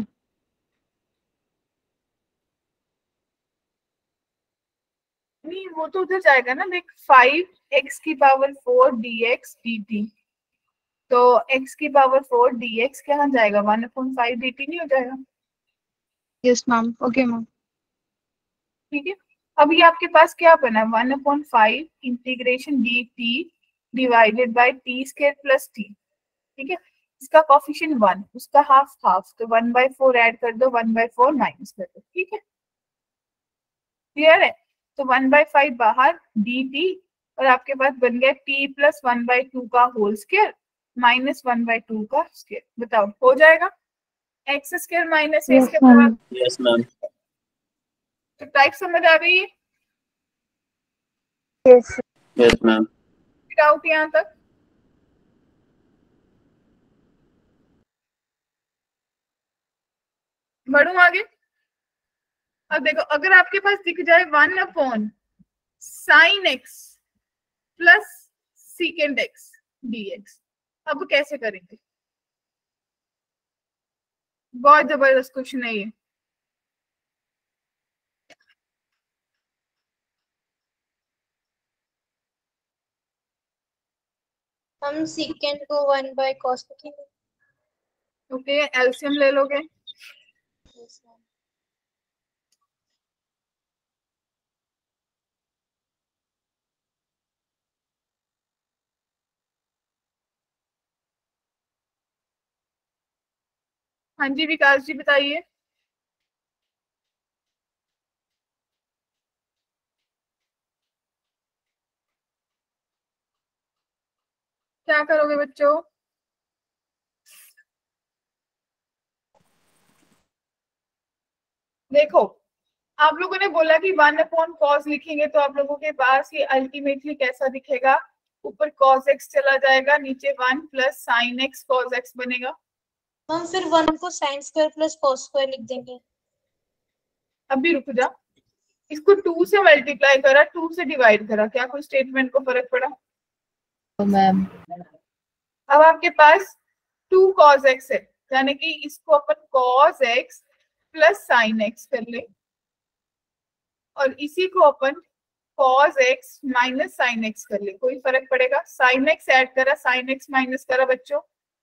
A: नहीं, वो तो उधर जाएगा ना, देख 5x की पावर 4 dx dt, तो x की पावर 4 dx कहाँ जाएगा, 1/5 dt नहीं हो जाएगा?
G: Yes ma'am. Okay ma'am.
A: ठीक है। अब ये आपके पास क्या बना, 1/5 integration dt divided by t² plus t। ठीक है, इसका कोफिशिएंट 1, उसका हाफ हाफ, तो 1/4 ऐड कर दो, 1/4 माइनस कर दो। ठीक है, क्लियर है? तो 1/5 बाहर dt और आपके पास बन गया t प्लस 1/2 का होल स्क्वायर माइनस 1/2 का स्क्वायर। बताओ हो जाएगा? एक्स स्क्वायर माइनस
I: Yes,
A: इसके
I: ma'am.
A: बाद
E: यस मैम।
A: तो टाइप समझ आ गई है?
G: Yes
E: yes ma'am.
A: डाउट यहाँ तक? बढ़ू आगे? अब देखो, अगर आपके पास दिख जाए 1/sin x plus secant x dx, अब कैसे करेंगे? बहुत जबरदस्त क्वेश्चन है ये।
B: हम secant को 1/cos लिखेंगे।
A: ओके, एलसीएम ले लोगे?
B: Yes, ma'am.
A: हाँ जी विकास जी बताइए। क्या करोगे बच्चों? देखो, आप लोगों ने बोला कि 1/cos लिखेंगे तो आप लोगों के पास ये अल्टीमेटली कैसा दिखेगा? ऊपर cos x चला जाएगा, नीचे 1 plus sin x cos x बनेगा।
B: हम फिर 1 को sin square plus cos square लिख देंगे।
A: अभी रुक जा, इसको 2 से मल्टीप्लाई करा, 2 से डिवाइड करा, क्या कोई स्टेटमेंट को फर्क पड़ा?
D: तो मैम
A: अब आपके पास 2 cos x है, यानी कि इसको अपन cos x plus sin x कर ले और इसी को अपन cos x minus sin x कर ले, कोई फर्क पड़ेगा? sin x ऐड करा, sin x माइनस करा बच्चों,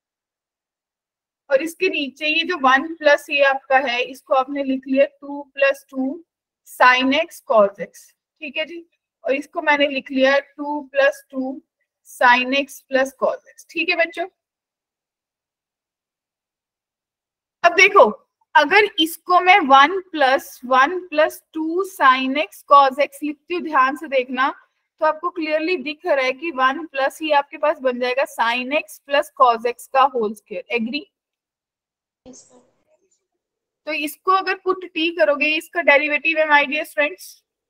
A: और इसके नीचे ये जो 1 प्लस ये आपका है, इसको आपने लिख लिया 2 + 2 sin x cos x, ठीक है जी। और इसको मैंने लिख लिया 2 + 2 sin x plus cos x, ठीक है बच्चों। अब देखो, अगर इसको मैं 1 + 2 sin x cos x लिखती हूँ, ध्यान से देखना, तो आपको क्लियरली दिख रहा है कि 1 प्लस ही आपके पास बन जाएगा sin x plus cos x का होल स्क्वायर। एग्री? तो इसको अगर पुट टी करोगे, इसका डेरिवेटिव है माय डियर फ्रेंड्स।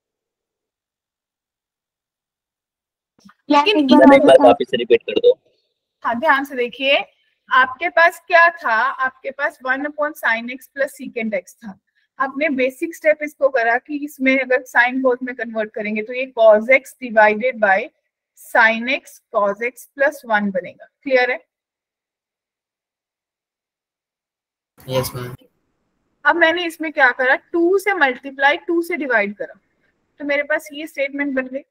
A: लेकिन
I: एक बार
E: मैम एक बार वापस से रिपीट कर दो।
A: हाँ ध्यान से देखिए, आपके पास क्या था? आपके पास 1/sin x plus secant x था। आपने बेसिक स्टेप इसको करा कि इसमें अगर साइन बोथ में कन्वर्ट करेंगे तो ये cos x divided by sin x cos x plus 1 बनेगा। क्लियर है?
C: Yes ma'am.
A: अब मैंने इसमें क्या करा, 2 से मल्टीप्लाई 2 से डिवाइड करा, तो मेरे पास ये स्टेटमेंट बन गई।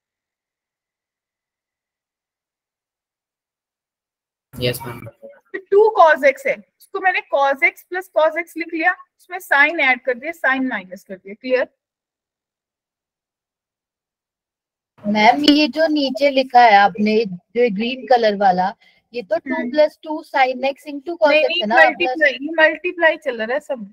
C: Yes ma'am.
A: 2 cos x है, उसको मैंने cos x plus cos x लिख लिया, उसमें साइन ऐड कर दिया, साइन माइनस कर दिया। क्लियर?
D: मैम ये जो नीचे लिखा है आपने, जो ग्रीन कलर वाला, ये तो 2 + 2 sin x into cos x है ना?
A: मल्टीप्लाई चल रहा है सब।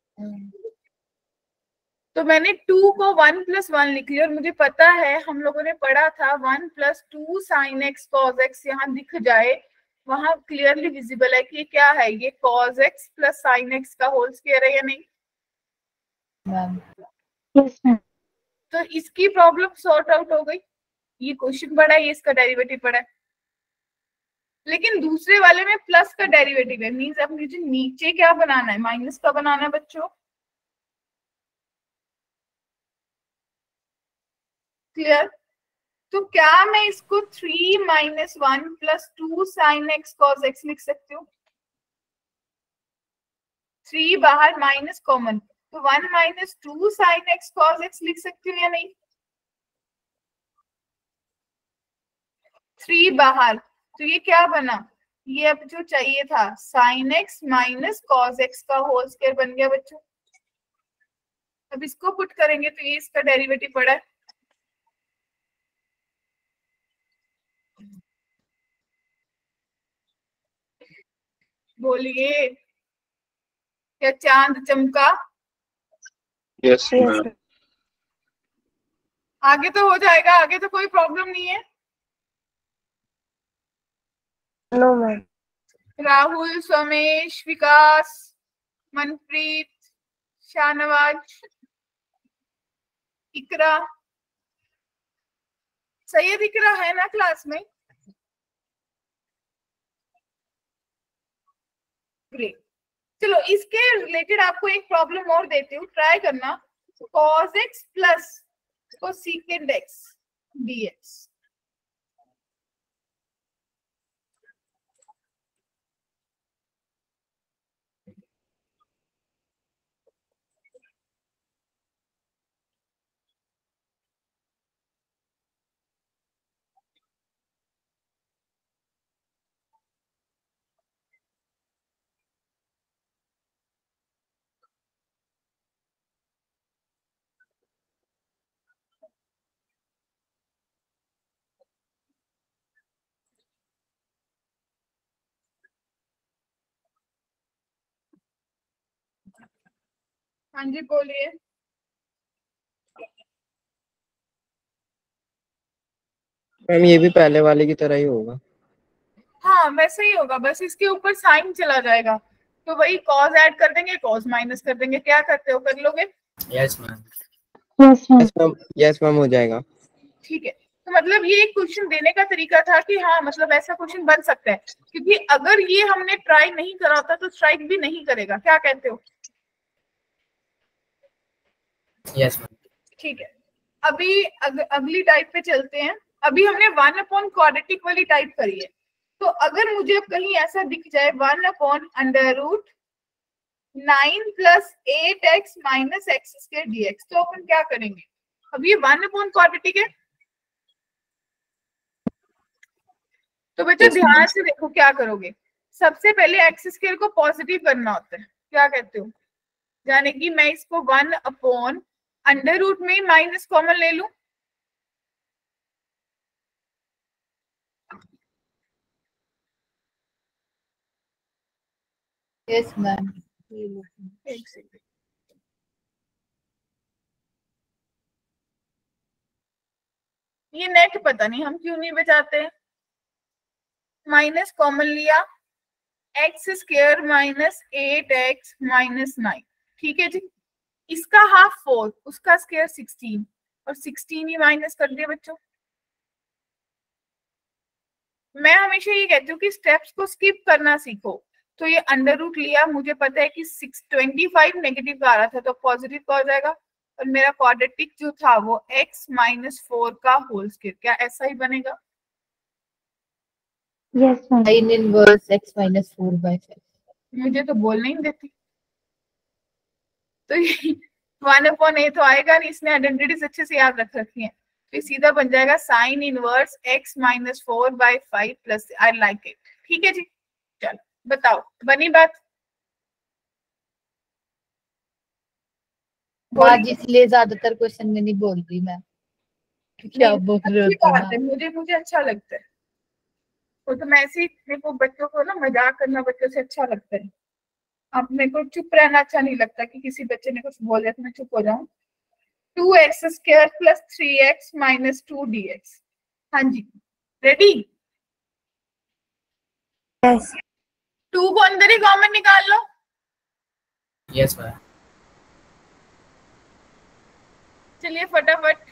A: तो मैंने 2 को 1 + 1 लिख लिया, और मुझे पता है हम लोगों ने पढ़ा था 1 + 2 sin x cos x, यहाँ दिख जाए वहां क्लियरली विजिबल है कि ये क्या है, ये cos x plus sin x का होल स्क्वायर है या नहीं?
I: Yes, ma'am.
A: तो इसकी प्रॉब्लम सॉर्ट आउट हो गई। ये क्वेश्चन पढ़ा है, ये इसका डेरिवेटिव पढ़ा है, लेकिन दूसरे वाले में प्लस का डेरिवेटिव है, मींस अब मुझे नीचे क्या बनाना है? माइनस का बनाना है बच्चों। क्लियर? तो क्या मैं इसको 3 - 1 + 2 sin x cos x लिख सकती हूँ? 3 बाहर माइनस कॉमन, तो 1 - 2 sin x cos x लिख सकती हूँ या नहीं? 3 बाहर, तो ये क्या बना? ये अब जो चाहिए था sin x minus cos x का होल स्क्वायर बन गया बच्चों। अब इसको पुट करेंगे तो ये इसका डेरिवेटिव पड़ा है। बोलिए, क्या चांद चमका?
E: यस
G: यस
A: आगे तो हो जाएगा, आगे तो कोई प्रॉब्लम नहीं है।
G: No ma'am.
A: राहुल, सोमेश, विकास, मनप्रीत, शाहनवाज, इकरा, सैयद इकरा है ना क्लास में? ग्रेट। चलो इसके रिलेटेड आपको एक प्रॉब्लम और देती हूँ, ट्राई करना। cos x plus cosecant x dx। हाँ जी बोलिए।
H: मैम ये भी पहले वाले की तरह ही होगा।
A: हाँ वैसे ही होगा, बस इसके ऊपर साइन चला जाएगा, तो वही cos ऐड कर देंगे, cos माइनस कर देंगे। क्या करते हो, कर लोगे?
C: Yes ma'am.
I: Yes ma'am.
H: Yes ma'am, yes ma'am हो जाएगा।
A: ठीक है, तो मतलब ये एक क्वेश्चन देने का तरीका था कि हाँ मतलब ऐसा क्वेश्चन बन सकता है, क्योंकि अगर ये हमने ट्राई नहीं करा होता तो स्ट्राइक भी नहीं करेगा। क्या कहते हो?
C: Yes ma'am.
A: ठीक है, अभी अगली टाइप पे चलते हैं। अभी हमने 1/क्वाड्रेटिक वाली टाइप करी है, तो अगर मुझे अब कहीं ऐसा दिख जाए 1/√9 + 8x - x² dx, तो अपन क्या करेंगे? अब ये 1/क्वाड्रेटिक है, तो बच्चों ध्यान से देखो क्या करोगे। सबसे पहले x² को पॉजिटिव करना होता है। क्या कहते हो? यानी कि मैं इसको 1/√, में माइनस कॉमन ले लूं।
D: Yes ma'am.
A: एक सेकंड, ये नेट पता नहीं हम क्यों नहीं बचाते हैं। माइनस कॉमन लिया, x² - 8x - 9, ठीक है जी। इसका हाफ 4, उसका स्क्वायर 16, और 16 ही माइनस कर दिया बच्चों। मैं हमेशा ये कहती हूँ कि स्टेप्स को स्किप करना सीखो। तो ये √ लिया, मुझे पता है कि 625 नेगेटिव का आ रहा था, तो पॉजिटिव का हो जाएगा, और मेरा क्वाड्रेटिक जो था वो x - 4 का होल स्क्वायर। क्या ऐसा ही बनेगा?
I: Yes ma'am.
D: sin inverse x - 4/5।
A: मुझे तो बोलने ही नहीं देती। तो 1/a तो आएगा नहीं, इसने आइडेंटिटीज अच्छे से याद रख रखी है, तो ये सीधा बन जाएगा sin inverse x - 4/5 + I like it. ठीक है जी, चलो बताओ, बनी बात?
D: आज इसलिए ज्यादातर क्वेश्चन में नहीं बोल रही मैं, क्योंकि आप बोल रहे
A: अच्छी
D: होते
A: बात
D: ना।
A: है, मुझे अच्छा लगता है। तो मैं ऐसे ही, देखो बच्चों को ना मजाक करना बच्चों से अच्छा लगता है। अब मेरे को चुप रहना अच्छा नहीं लगता कि किसी बच्चे ने कुछ बोल दिया तो मैं चुप हो जाऊं। 2x² + 3x - 2 dx। हाँ जी, रेडी?
G: यस।
A: 2 को अंदर ही कॉमन निकाल लो।
C: Yes ma'am.
A: चलिए फटाफट,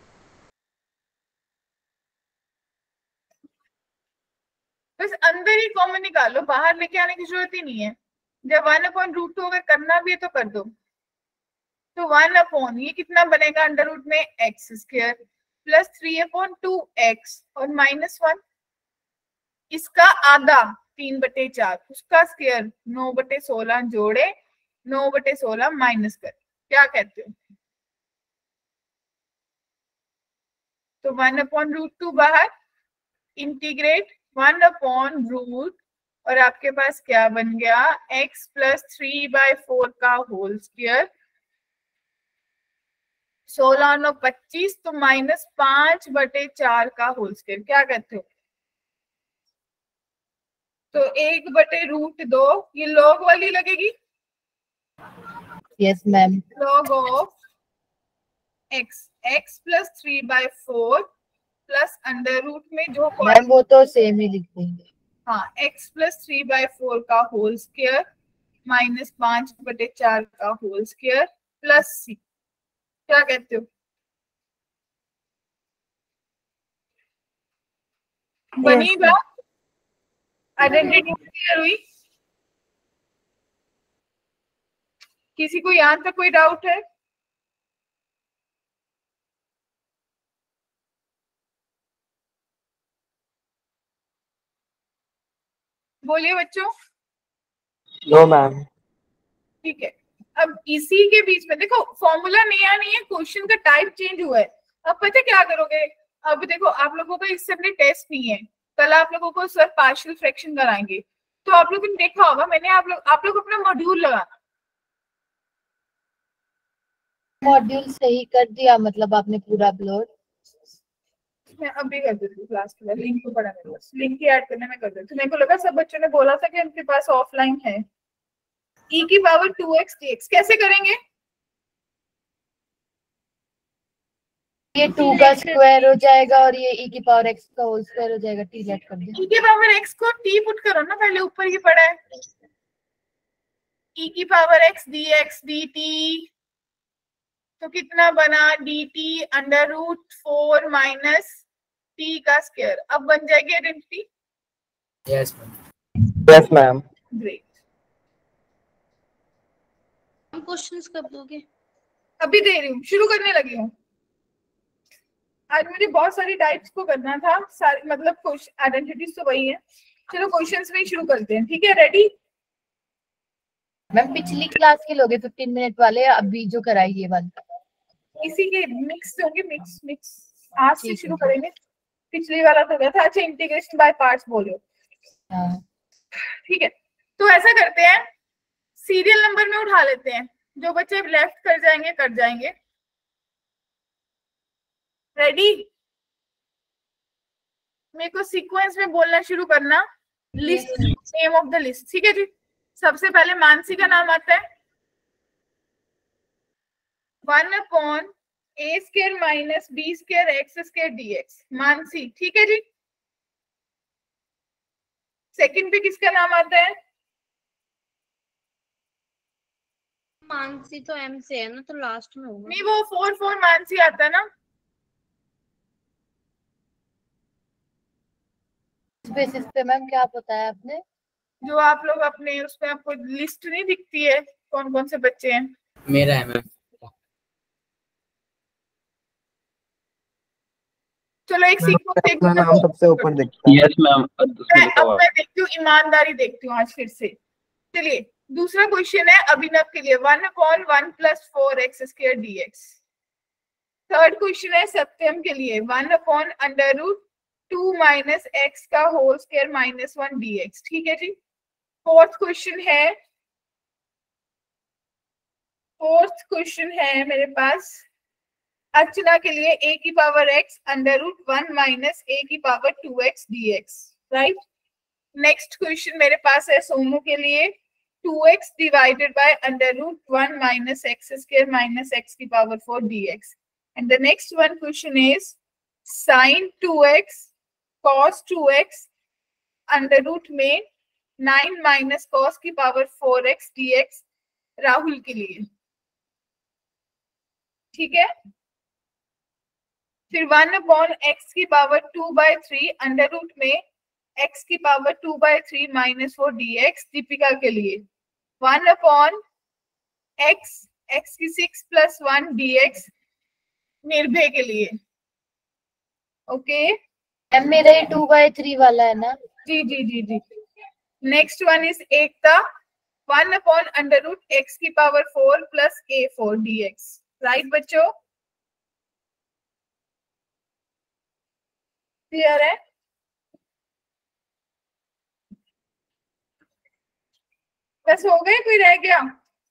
A: बस अंदर ही कॉमन निकालो, बाहर लेके आने की जरूरत ही नहीं है। जब 1/√2 अगर करना भी है तो कर दो। तो 1/ ये कितना बनेगा √ में x² + 3/2x और -1, इसका आधा 3/4, उसका स्क्वायर 9/16 जोड़े 9/16 माइनस कर। क्या कहते हो? तो 1/√2 बाहर, इंटीग्रेट 1/√, और आपके पास क्या बन गया? x + 3/4 का होल स्क्वायर, 16 और 9 25, तो -5/4 का होल स्क्वायर। क्या कहते हो? तो 1/√2, ये लॉग वाली लगेगी,
D: yes ma'am.
A: log of x, x plus 3/4 plus under root में जो
D: मैम वो तो सेम ही लिख देंगे।
A: हाँ, x प्लस 3/4 का होल स्क्वायर माइनस 5/4 का होल स्क्वायर प्लस c। क्या कहते हो? बनी बात? आइडेंटिटी क्लियर हुई? किसी को यहाँ तक कोई डाउट है? बोलिए बच्चों।
H: No ma'am.
A: ठीक है, अब इसी के बीच में देखो फॉर्मूला नया नहीं है, क्वेश्चन का टाइप चेंज हुआ है। अब पता क्या करोगे? अब देखो आप लोगों का इस समय टेस्ट नहीं है, कल आप लोगों को सर पार्शियल फ्रैक्शन कराएंगे, तो आप लोगों ने देखा होगा मैंने आप लोग अपना मॉड्यूल लगाना।
D: मॉड्यूल सही कर दिया, मतलब आपने पूरा अपलोड?
A: मैं अभी कर देती हूँ क्लास के बाद, लिंक को पढ़ा मेरे पास, लिंक ही ऐड करने में कर देती हूँ। मेरे को लगा सब बच्चों ने बोला था कि उनके पास ऑफलाइन है। e की पावर 2x dx कैसे करेंगे?
D: ये 2 का स्क्वायर हो जाएगा और ये e की पावर x का होल स्क्वायर हो जाएगा। t लेट कर दिया।
A: e की पावर x को t पुट करो ना, पहले ऊपर ही पड़ा है। e की पावर x dx dt तो कितना बना? dt under root 4 minus t का स्क्वायर। अब बन जाएगी identity?
C: Yes ma'am.
H: Yes ma'am.
A: Great.
B: Questions कब दोगे?
A: अभी दे रही हूँ, शुरू करने लगी हूँ। आज मुझे बहुत सारी टाइप्स को करना था, सारी मतलब आइडेंटिटीज तो वही है। चलो क्वेश्चंस में शुरू करते हैं, ठीक है? रेडी?
D: मैम पिछली क्लास के लोगे 15 मिनट वाले, अभी जो कराई ये वाला
A: इसी के मिक्स होंगे, मिक्स आज से
D: ठीक
A: शुरू
D: है।
A: करेंगे। पिछली वाला तो गया था। अच्छा, इंटीग्रेशन बाय पार्ट्स बोलो।
D: हाँ।
A: ठीक है, तो ऐसा करते हैं, सीरियल नंबर में उठा लेते हैं, जो बच्चे लेफ्ट कर जाएंगे कर जाएंगे। रेडी? मेरे को सीक्वेंस में बोलना शुरू करना, list name of the list, ठीक है जी? सबसे पहले मानसी का नाम आता है 1/a² minus b² x² dx। Mansi, ठीक है जी? सेकंड पे किसका नाम आता है?
B: मानसी तो m से है ना, तो लास्ट में होगा।
A: नहीं, वो 4 मानसी आता है ना।
D: इस बेसिस पे मैम क्या बताया आपने?
A: जो आप लोग अपने उसमें आपको लिस्ट नहीं दिखती है कौन कौन से बच्चे हैं?
C: मेरा है मैम।
A: चलो एक सीक्वेंस
H: अपना नाम सबसे ऊपर दिखता है।
E: Yes ma'am.
A: अब मैं देखती हूँ, ईमानदारी देखती हूँ आज फिर से। चलिए दूसरा क्वेश्चन है अभिनव के लिए, 1/1 + 4x² dx। थर्ड क्वेश्चन है सत्यम के लिए, 1/√2 माइनस x का होल स्क्वायर माइनस 1 dx। ठीक है जी? फोर्थ क्वेश्चन है मेरे पास अर्चना के लिए, a की पावर x √1 माइनस a की power 2x dx। Right? Next question मेरे पास है सोमू के लिए, 2x divided by √1 minus x² minus x की power 4 dx। And the next one question is sin 2x cos 2x √ में 9 माइनस cos की power 4x dx Rahul के लिए। ठीक है? फिर 1/x की पावर 2/3 √ में x की पावर 2/3 माइनस 4 dx दीपिका के लिए। 1/x x की 6 + 1 dx निर्भय के लिए। ओके?
D: मैम मेरा ये 2/3 वाला है ना?
A: जी जी जी जी। Next one is Ekta, 1/√x की पावर 4 + a4 dx। राइट बच्चों? क्लियर है? बस हो गए, कोई रह गया?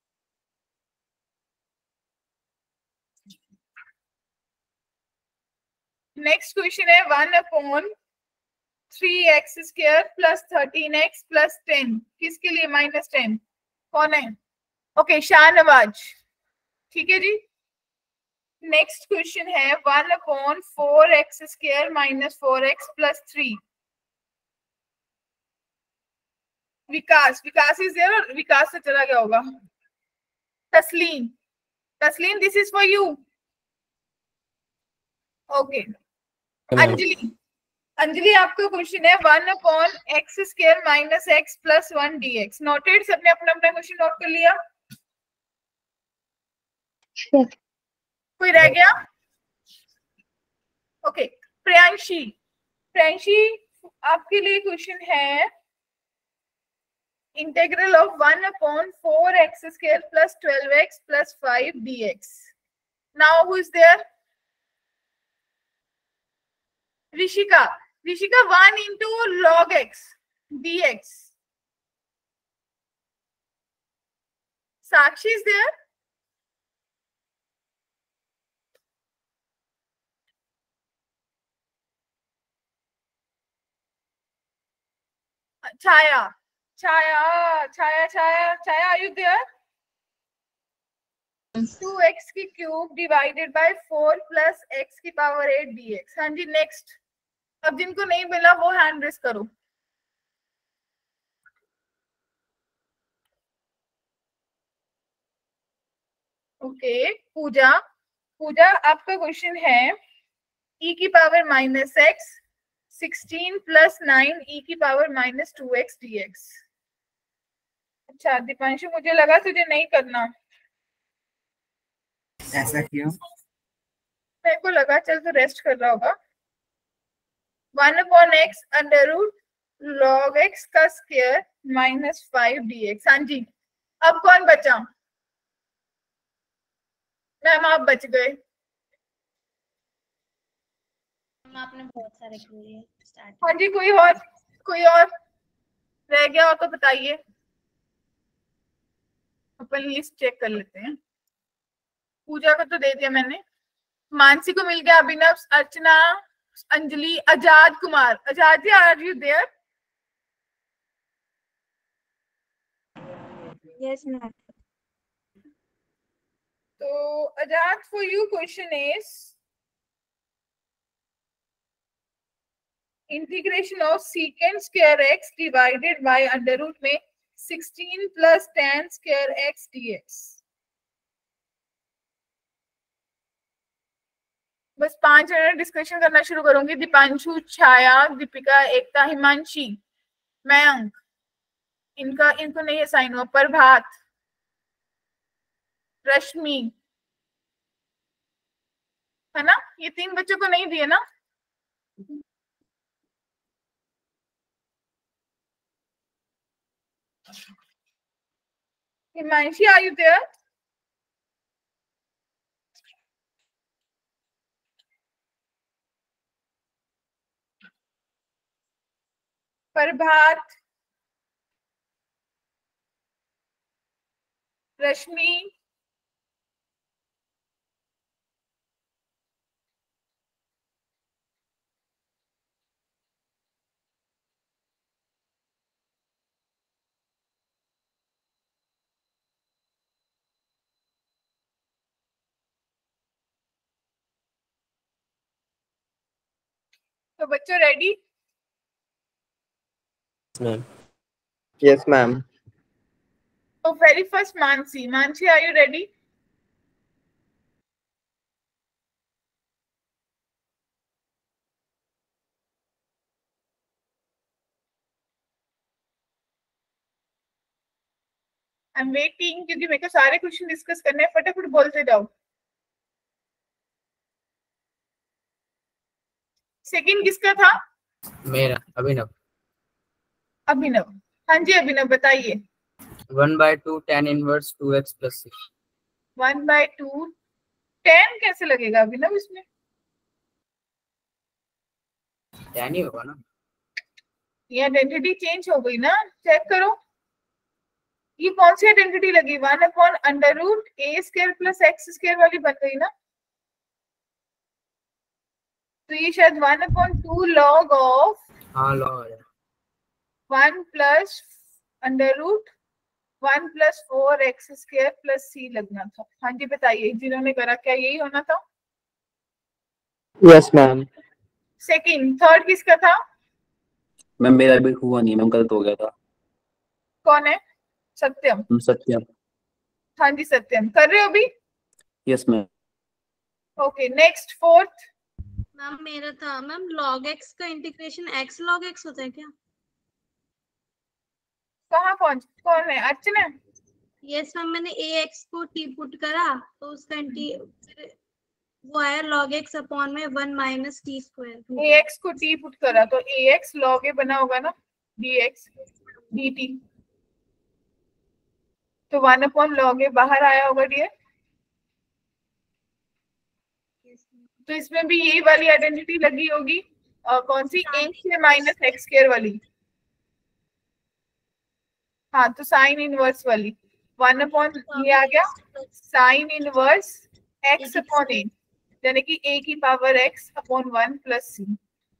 A: नेक्स्ट क्वेश्चन है 1/3x² + 13x + 10। किसके लिए? -10। कौन है? ओके, शाहनवाज। ठीक है जी? नेक्स्ट क्वेश्चन है 1/4x² minus 4x plus 3। Vikas is there और विकास से चला गया होगा। Tasleem this is for you. Okay Anjali आपका क्वेश्चन है 1/x² minus x plus 1 dx। Noted? सबने अपना अपना क्वेश्चन नोट कर लिया? कोई रह गया? ओके प्रियांशी आपके लिए क्वेश्चन है integral of 1/4x² plus 12x plus 5 dx। Now who is there? Rishika 1 into log x dx। Sakshi is there? Chaya, are you there? 2x की cube divided by 4 plus x की पावर 8 dx। हाँ जी next. अब जिनको नहीं मिला वो hand raise करो। Okay Pooja आपका क्वेश्चन है e की power minus x 16 plus 9 e की पावर माइनस 2x dx। अच्छा दीपांशु मुझे लगा तुझे नहीं करना।
C: ऐसा क्यों?
A: मेरे को लगा चल तो रेस्ट कर रहा होगा। 1/x under root log x का स्क्वायर माइनस 5 dx। हाँ जी अब कौन बचा? मैम आप बच गए।
B: आपने बहुत सारे कर लिए स्टार्ट।
A: हाँ जी कोई और रह गया हो तो बताइए, अपन लिस्ट चेक कर लेते हैं। पूजा को तो दे दिया मैंने, मानसी को मिल गया, Abhinav, Archana, Anjali, Azad Kumar. Azad ji are you there?
I: Yes ma'am.
A: तो Azad for you question is integration of secant square x divided by under root में 16 plus tan square x dx। बस 5 मिनट डिस्कशन करना शुरू करूंगी। दीपांशु, छाया, दीपिका, एकता, हिमांशी, मयंक, इनको नहीं असाइन हुआ। प्रभात, रश्मि, है ना? ये 3 बच्चों को नहीं दिए ना? Himanshi are you there? Prabhat, Rashmi, तो बच्चों रेडी?
H: Yes ma'am.
A: तो very first Mansi are you ready? I am waiting क्योंकि मेरे को सारे क्वेश्चन डिस्कस करने हैं, फटाफट बोलते जाओ। सेकंड किसका था?
C: मेरा अभिनव।
A: हाँ जी अभिनव बताइए।
C: 1/2 tan इनवर्स 2x प्लस 6।
A: 1/2 10 कैसे लगेगा अभिनव इसमें?
C: tan ही होगा ना?
A: ये आइडेंटिटी चेंज हो गई ना, चेक करो। ये कौन सी आइडेंटिटी लगी? 1/√a² प्लस x² वाली बन गई ना? तो ये शायद 1/2 log ऑफ
C: हाँ लॉग आ जाएगा।
A: 1 plus under root 1 + 4x² + c लगना था। हाँ जी बताइए, जिन्होंने करा क्या यही होना था?
H: Yes ma'am.
A: सेकंड, थर्ड किसका था?
E: मैम मेरा भी हुआ नहीं मैम, गलत हो गया था।
A: कौन है? सत्यम।
E: सत्यम।
A: हाँ जी सत्यम, कर रहे हो अभी?
E: Yes ma'am.
A: Okay next, fourth.
B: Ma'am मेरा था मैम log x का इंटीग्रेशन x log x होता है क्या?
A: कहाँ पहुंच, कौन है? अर्चना।
B: यस मैम, मैंने ax को t पुट करा तो उसका वो आया log x अपॉन में 1 - t²।
A: ax को t पुट करा तो ax log a बना होगा ना, dx dt, तो 1/log a बाहर आया होगा डियर। तो इसमें भी यही वाली आइडेंटिटी लगी होगी, कौन सी? a - x² वाली। हाँ तो साइन इनवर्स वाली 1/ ये आ गया साइन इनवर्स x/a, यानी कि a की पावर x/1 + c।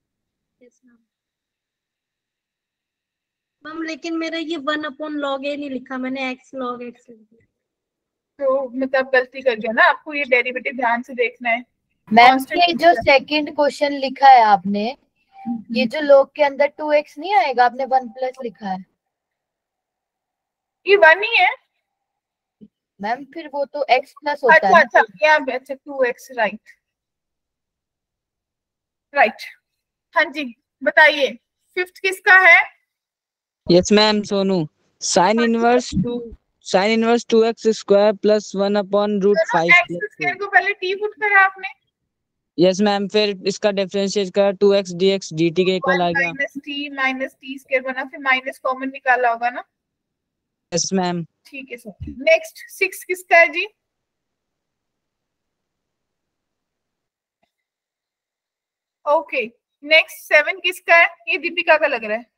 B: मैम लेकिन मेरा ये 1/log a नहीं लिखा, मैंने x log x लिख दिया।
A: तो मतलब गलती कर गया ना, आपको ये डेरिवेटिव ध्यान से देखना है।
D: मैम
A: Constant
D: ये जो सेकंड क्वेश्चन लिखा है आपने, ये जो log के अंदर 2x नहीं आएगा, आपने 1+ लिखा है।
A: ये 1 ही है
D: मैम फिर वो तो x+ होता है
A: अच्छा
D: ना।
A: अच्छा, यहाँ पे अच्छा 2x, राइट राइट। हाँ जी बताइए, फिफ्थ किसका है?
F: Yes ma'am Sonu. Sine inverse 2x² + 1/√5
A: x² को पहले t पुट करा आपने,
F: यस मैम, फिर इसका डिफरेंशिएट करा 2x dx dt के इक्वल आ
A: 1
F: गया।
A: - t² बना, फिर माइनस कॉमन निकाला होगा ना।
F: Yes ma'am.
A: ठीक है सर। नेक्स्ट 6 किसका है जी? ओके नेक्स्ट 7 किसका है? ये दीपिका का लग रहा है।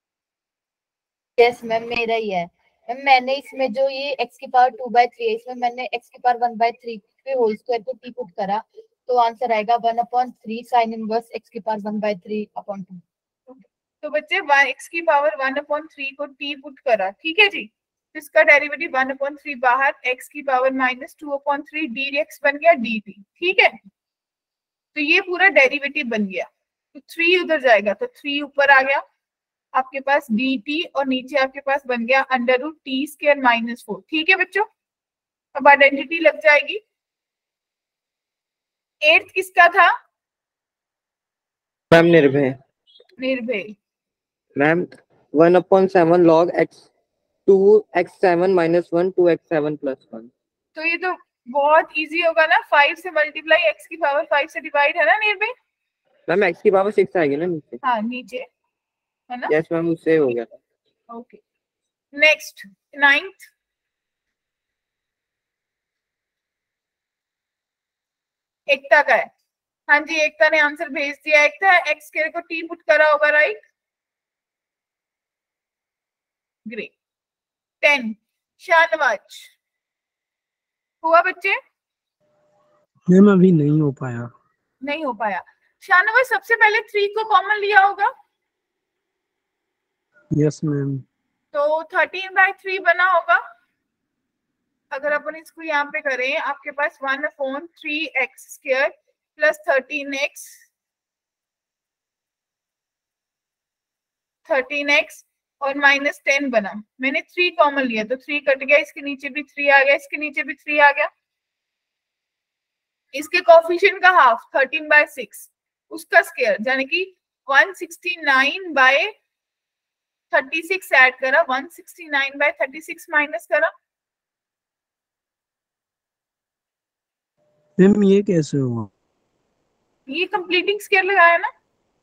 D: यस मैम मेरा ही है। मैम मैंने इसमें जो ये x⁻2/3 है, इसमें मैंने x⁻1/3 के होल स्क्वायर को t पुट करा, तो आंसर आएगा 1/3 साइन इनवर्स x⁻1/3/2।
A: तो बच्चे x⁻1/3 को t पुट करा, ठीक है जी। इसका डेरिवेटिव 1/3 बाहर, x⁻−2/3 dx बन गया dt, ठीक है। तो ये पूरा डेरिवेटिव बन गया, तो 3 उधर जाएगा तो 3 ऊपर आ गया आपके पास dt, और नीचे आपके पास बन गया √t² - 4, ठीक है बच्चों। अब आइडेंटिटी लग जाएगी। 8th किसका था?
H: Ma'am Nirbhay.
A: Nirbhay.
H: Ma'am 1/7 log x 2x7 - 1 2x7 + 1।
A: तो ये तो बहुत इजी होगा ना, 5 से मल्टीप्लाई x की पावर 5 से डिवाइड, है ना निर्भय?
H: मैम x की पावर 6 आएगी ना नीचे।
A: हाँ नीचे है ना।
H: यस मैम, उससे हो गया था।
A: Okay next 9th। एकता का है। हाँ जी एकता ने आंसर भेज दिया। एकता x² को t पुट करा होगा, राइट? ग्रेट। 10 शाहनवाज हुआ बच्चे?
J: मैम अभी नहीं हो पाया।
A: नहीं हो पाया। शाहनवाज सबसे पहले 3 को कॉमन लिया होगा,
J: यस मैम।
A: तो 13/3 बना होगा। अगर अपन इसको यहाँ पे करें, आपके पास 1/3x² + 13x और -10 बना। मैंने 3 कॉमन लिया तो 3 कट गया, इसके नीचे भी 3 आ गया, इसके नीचे भी 3 आ गया। इसके कोफिशिएंट का हाफ 13/6, उसका स्क्वायर यानी कि 169/36 ऐड करा, 169/36 माइनस करा।
J: मैम ये कैसे हुआ?
A: ये कंप्लीटिंग स्क्वायर लगाया ना।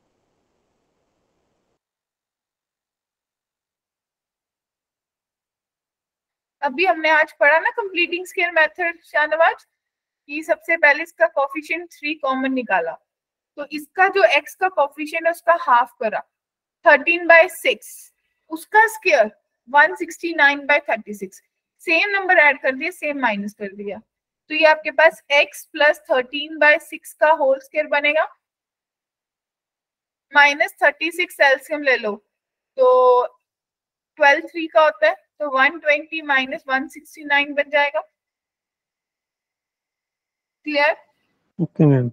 A: अभी हमने आज पढ़ा ना कंप्लीटिंग स्क्वायर मेथड शाहनवाज, कि सबसे पहले इसका कोफिशिएंट 3 कॉमन निकाला, तो इसका जो x का कोफिशिएंट है उसका हाफ करा, 13/6, उसका स्क्वायर 169/36, सेम नंबर ऐड कर दिया, सेम माइनस कर दिया, तो ये आपके पास x + 13/6 का होल स्क्वायर बनेगा, -36 एलसीएम ले लो तो 12 3 का होता है, तो 120 माइनस 169 बन जाएगा। Clear?
J: Okay ma'am.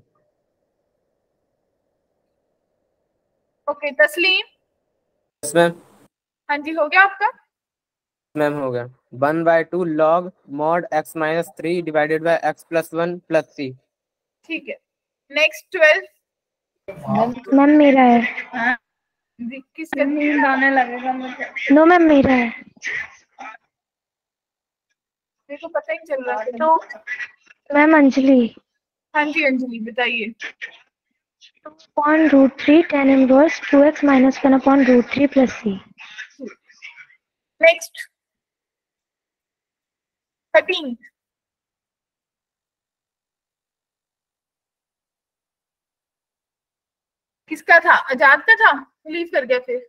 A: Okay Taslim.
C: Yes ma'am.
A: हाँ जी हो गया आपका?
C: मैम हो गया। 1/2 log mod x minus 3 divided by x plus 1 plus c।
A: ठीक है। नेक्स्ट 12।
I: मैम मेरा है।
A: हाँ किसका नींद आने लगेगा मुझे।
I: नो मैम मेरा है।
A: मेरे को पता ही चल रहा है। तो
I: मैम अंजलि।
A: हाँ जी अंजलि बताइए।
I: Upon root 3 tan inverse 2x minus 1 upon root 3 plus c।
A: Next 13। किसका था? आजाद का था, लीव कर गया फिर।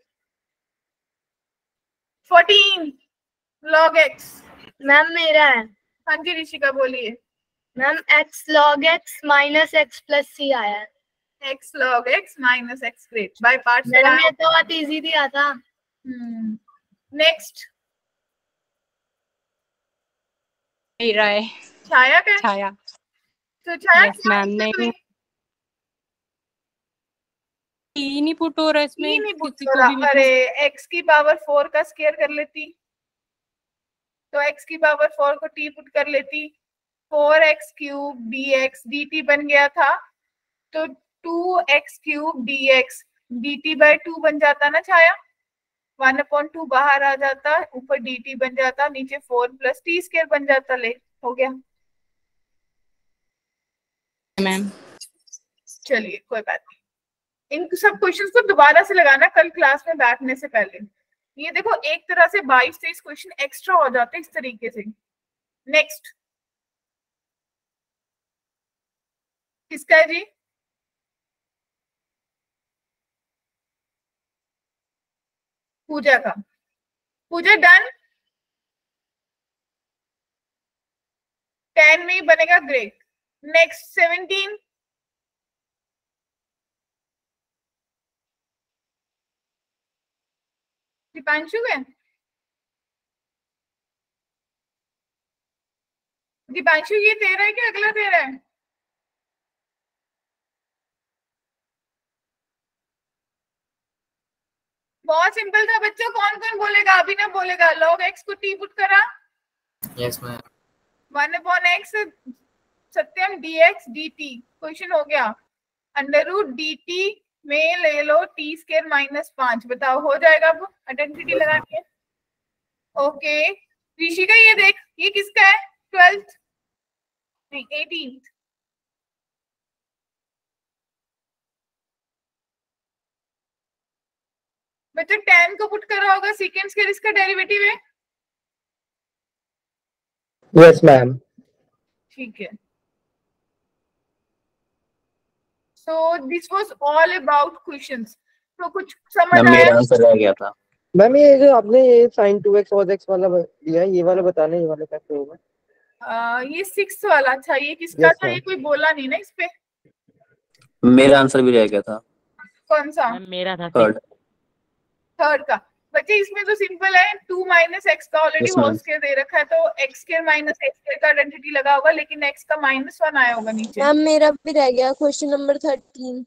A: 14 log x।
G: मैम मेरा है।
A: हाँ जी ऋषिका बोलिए।
G: Ma'am x log x minus x plus c आया है।
A: x log x minus x great by parts.
G: Ma'am ये तो बहुत इजी दिया था।
A: नेक्स्ट
K: मेरा है।
A: छाया का।
K: छाया।
A: तो छाया
K: यस मैम। नहीं ई नहीं पुट हो रहा इसमें।
A: नहीं
K: किसी को भी मतलब
A: अरे x की पावर 4 का स्क्वायर कर लेती, तो x की पावर 4 को t पुट कर लेती, 4x क्यूब dx dt बन गया था, तो 2x cube dx dt bye 2 बन जाता ना छाया। 1/2 बाहर आ जाता, ऊपर dt बन जाता, नीचे 4 प्लस t स्क्वायर बन जाता। ले हो गया
K: मैम।
A: चलिए कोई बात नहीं। इन सब क्वेश्चंस को दोबारा से लगाना कल क्लास में बैठने से पहले। ये देखो एक तरह से 22-23 क्वेश्चन एक्स्ट्रा हो जाते हैं इस तरीके से। नेक्स्ट किसका है जी? पूजा का। पूजा डन। 10 में ही बनेगा ग्रेट। नेक्स्ट 17। दीपांशु है? दीपांशु ये तेरा है कि अगला तेरा है? बहुत सिंपल था बच्चों, कौन कौन बोलेगा? अभी ना बोलेगा। log x को t पुट करा।
C: Yes ma'am.
A: 1/x Satyam dx dt question हो गया। अंडर रूट dt में ले लो t स्क्वायर माइनस 5। बताओ हो जाएगा? अब आइडेंटिटी लगा के। ओके ऋषिका ये देख, ये किसका है? 12th नहीं 18th। बच्चों 10 को पुट करा होगा, सेकेंड स्क्वायर इसका डेरिवेटिव है।
H: Yes ma'am.
A: ठीक है। So this was all about questions. तो कुछ समझ
E: मैम
A: आया?
E: मेरा आंसर रह गया था।
H: मैम ये जो आपने ये sin 2x cos x वाला दिया है, ये वाला बताना, ये वाला कैसे होगा?
A: ये 6 वाला। अच्छा ये किसका
H: Yes,
A: था? ये कोई बोला नहीं ना इस पे।
E: मेरा आंसर भी रह गया था।
A: कौन सा?
F: मेरा था
A: थर्ड का। बच्चे इसमें तो सिंपल है, 2 माइनस एक्स का already
E: Yes, ma'am.
A: Whole square दे रखा है, तो x square minus x square का आइडेंटिटी लगा होगा, लेकिन एक्स का -1 आया होगा नीचे।
G: मैम मेरा भी रह गया क्वेश्चन नंबर 13।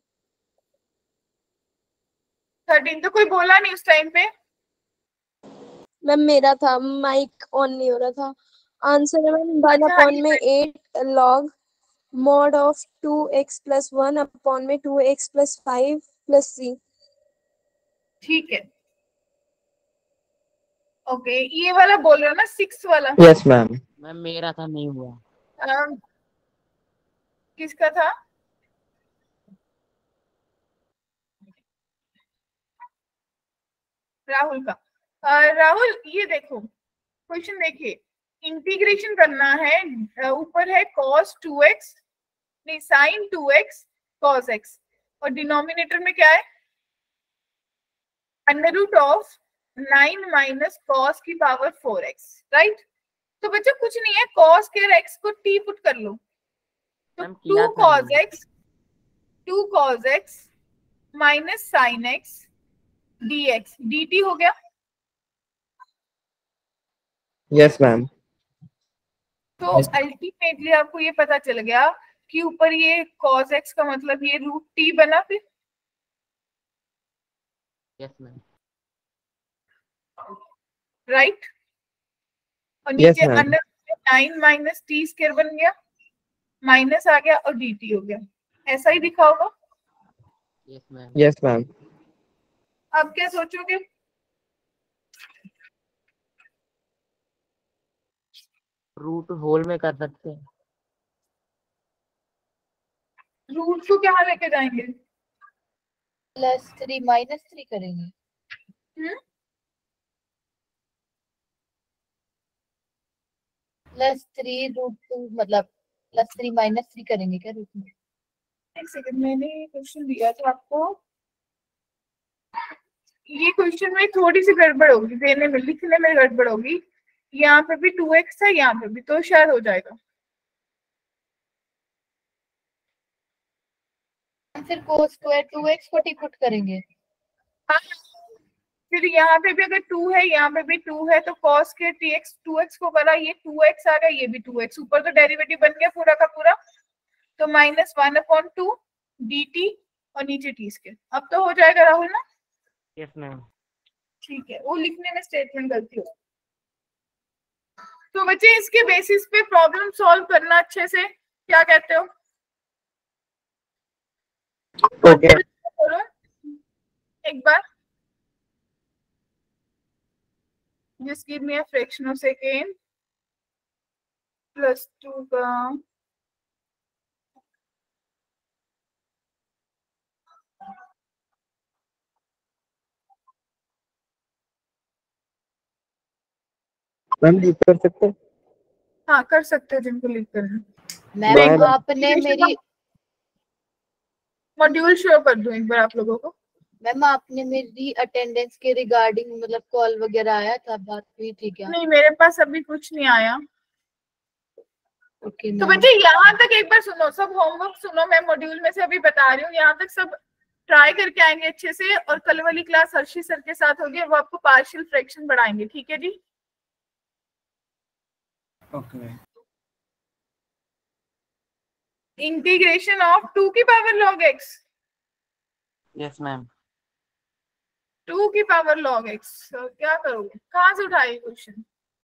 A: 13 तो कोई बोला नहीं उस टाइम पे।
G: मैम मेरा था, माइक ऑन नहीं हो रहा था। आंसर है मैम 1/8 में 8 log mod of 2x plus 1 upon में 2x plus 5 plus c।
A: ठीक है ओके। ये वाला बोल रहे हो ना 6 वाला?
H: Yes ma'am.
F: मैम मेरा था नहीं हुआ।
A: किसका था? राहुल का। राहुल ये देखो क्वेश्चन देखिए, इंटीग्रेशन करना है। ऊपर है cos 2x नहीं sin 2x cos x, और डिनोमिनेटर में क्या है? Under root of 9 minus cos की पावर 4x, राइट? तो बच्चों कुछ नहीं है, cos के x को t पुट कर लो, तो 2 cos x minus sin x dx dt हो गया।
H: Yes ma'am.
A: तो अल्टीमेटली आपको ये पता चल गया कि ऊपर ये cos x का मतलब ये रूट t बना फिर।
C: Yes ma'am.
A: राइट, और
H: Yes,
A: नीचे
H: ma'am.
A: Under 9 minus T square बन गया, माइनस आ गया और dt हो गया। ऐसा ही दिखा होगा।
C: Yes ma'am.
H: Yes ma'am.
A: अब क्या सोचोगे?
C: रूट होल में कर सकते हैं।
A: रूट को क्या लेके जाएंगे?
D: +3 -3 करेंगे। +3 √2 मतलब +3 -3 करेंगे क्या रूट में?
A: एक सेकंड, मैंने क्वेश्चन दिया था आपको। ये क्वेश्चन में थोड़ी सी गड़बड़ होगी, देने में लिखने में गड़बड़ होगी। यहाँ पे भी 2x है, यहाँ पे भी, तो शायद हो जाएगा।
D: फिर cos स्क्वायर 2x को टी पुट करेंगे।
A: हाँ, फिर यहाँ पे भी अगर 2 है, यहाँ पे भी 2 है, तो cos के tx 2x को करा, ये 2x आ गया, ये भी 2x, ऊपर तो डेरिवेटिव बन गया पूरा का पूरा, तो -1/2 dt और नीचे t स्क्वायर। अब तो हो जाएगा राहुल ना?
C: Yes ma'am.
A: ठीक है, वो लिखने में स्टेटमेंट गलती हो। तो बच्चे इसके बेसिस पे प्रॉब्लम सॉल्व करना अच्छे से, क्या कहते हो?
H: ओके।
A: करो एक बार। Just give me a fraction of second. +2 का
H: मैम लीव कर सकते हैं?
A: हाँ कर सकते हो जिनको लीव करना।
D: मैम आपने मेरी
A: मॉड्यूल शो कर दूं एक बार आप लोगों को।
D: मैम आपने मेरी अटेंडेंस के रिगार्डिंग मतलब कॉल वगैरह आया था, बात हुई थी क्या?
A: नहीं, मेरे पास अभी कुछ नहीं आया।
D: ओके
A: तो बच्चे यहाँ तक एक बार सुनो, सब होमवर्क सुनो, मैं मॉड्यूल में से अभी बता रही हूँ, यहाँ तक सब ट्राई करके आएंगे अच्छे से। और कल वाली क्लास हर्षी सर के साथ होगी, वो आपको पार्शियल फ्रैक्शन बढ़ाएंगे, ठीक है जी?
J: ओके।
A: इंटीग्रेशन ऑफ 2 की power log x।
C: Yes ma'am.
A: 2 की पावर log x, क्या करोगे? कहाँ से उठाए क्वेश्चन?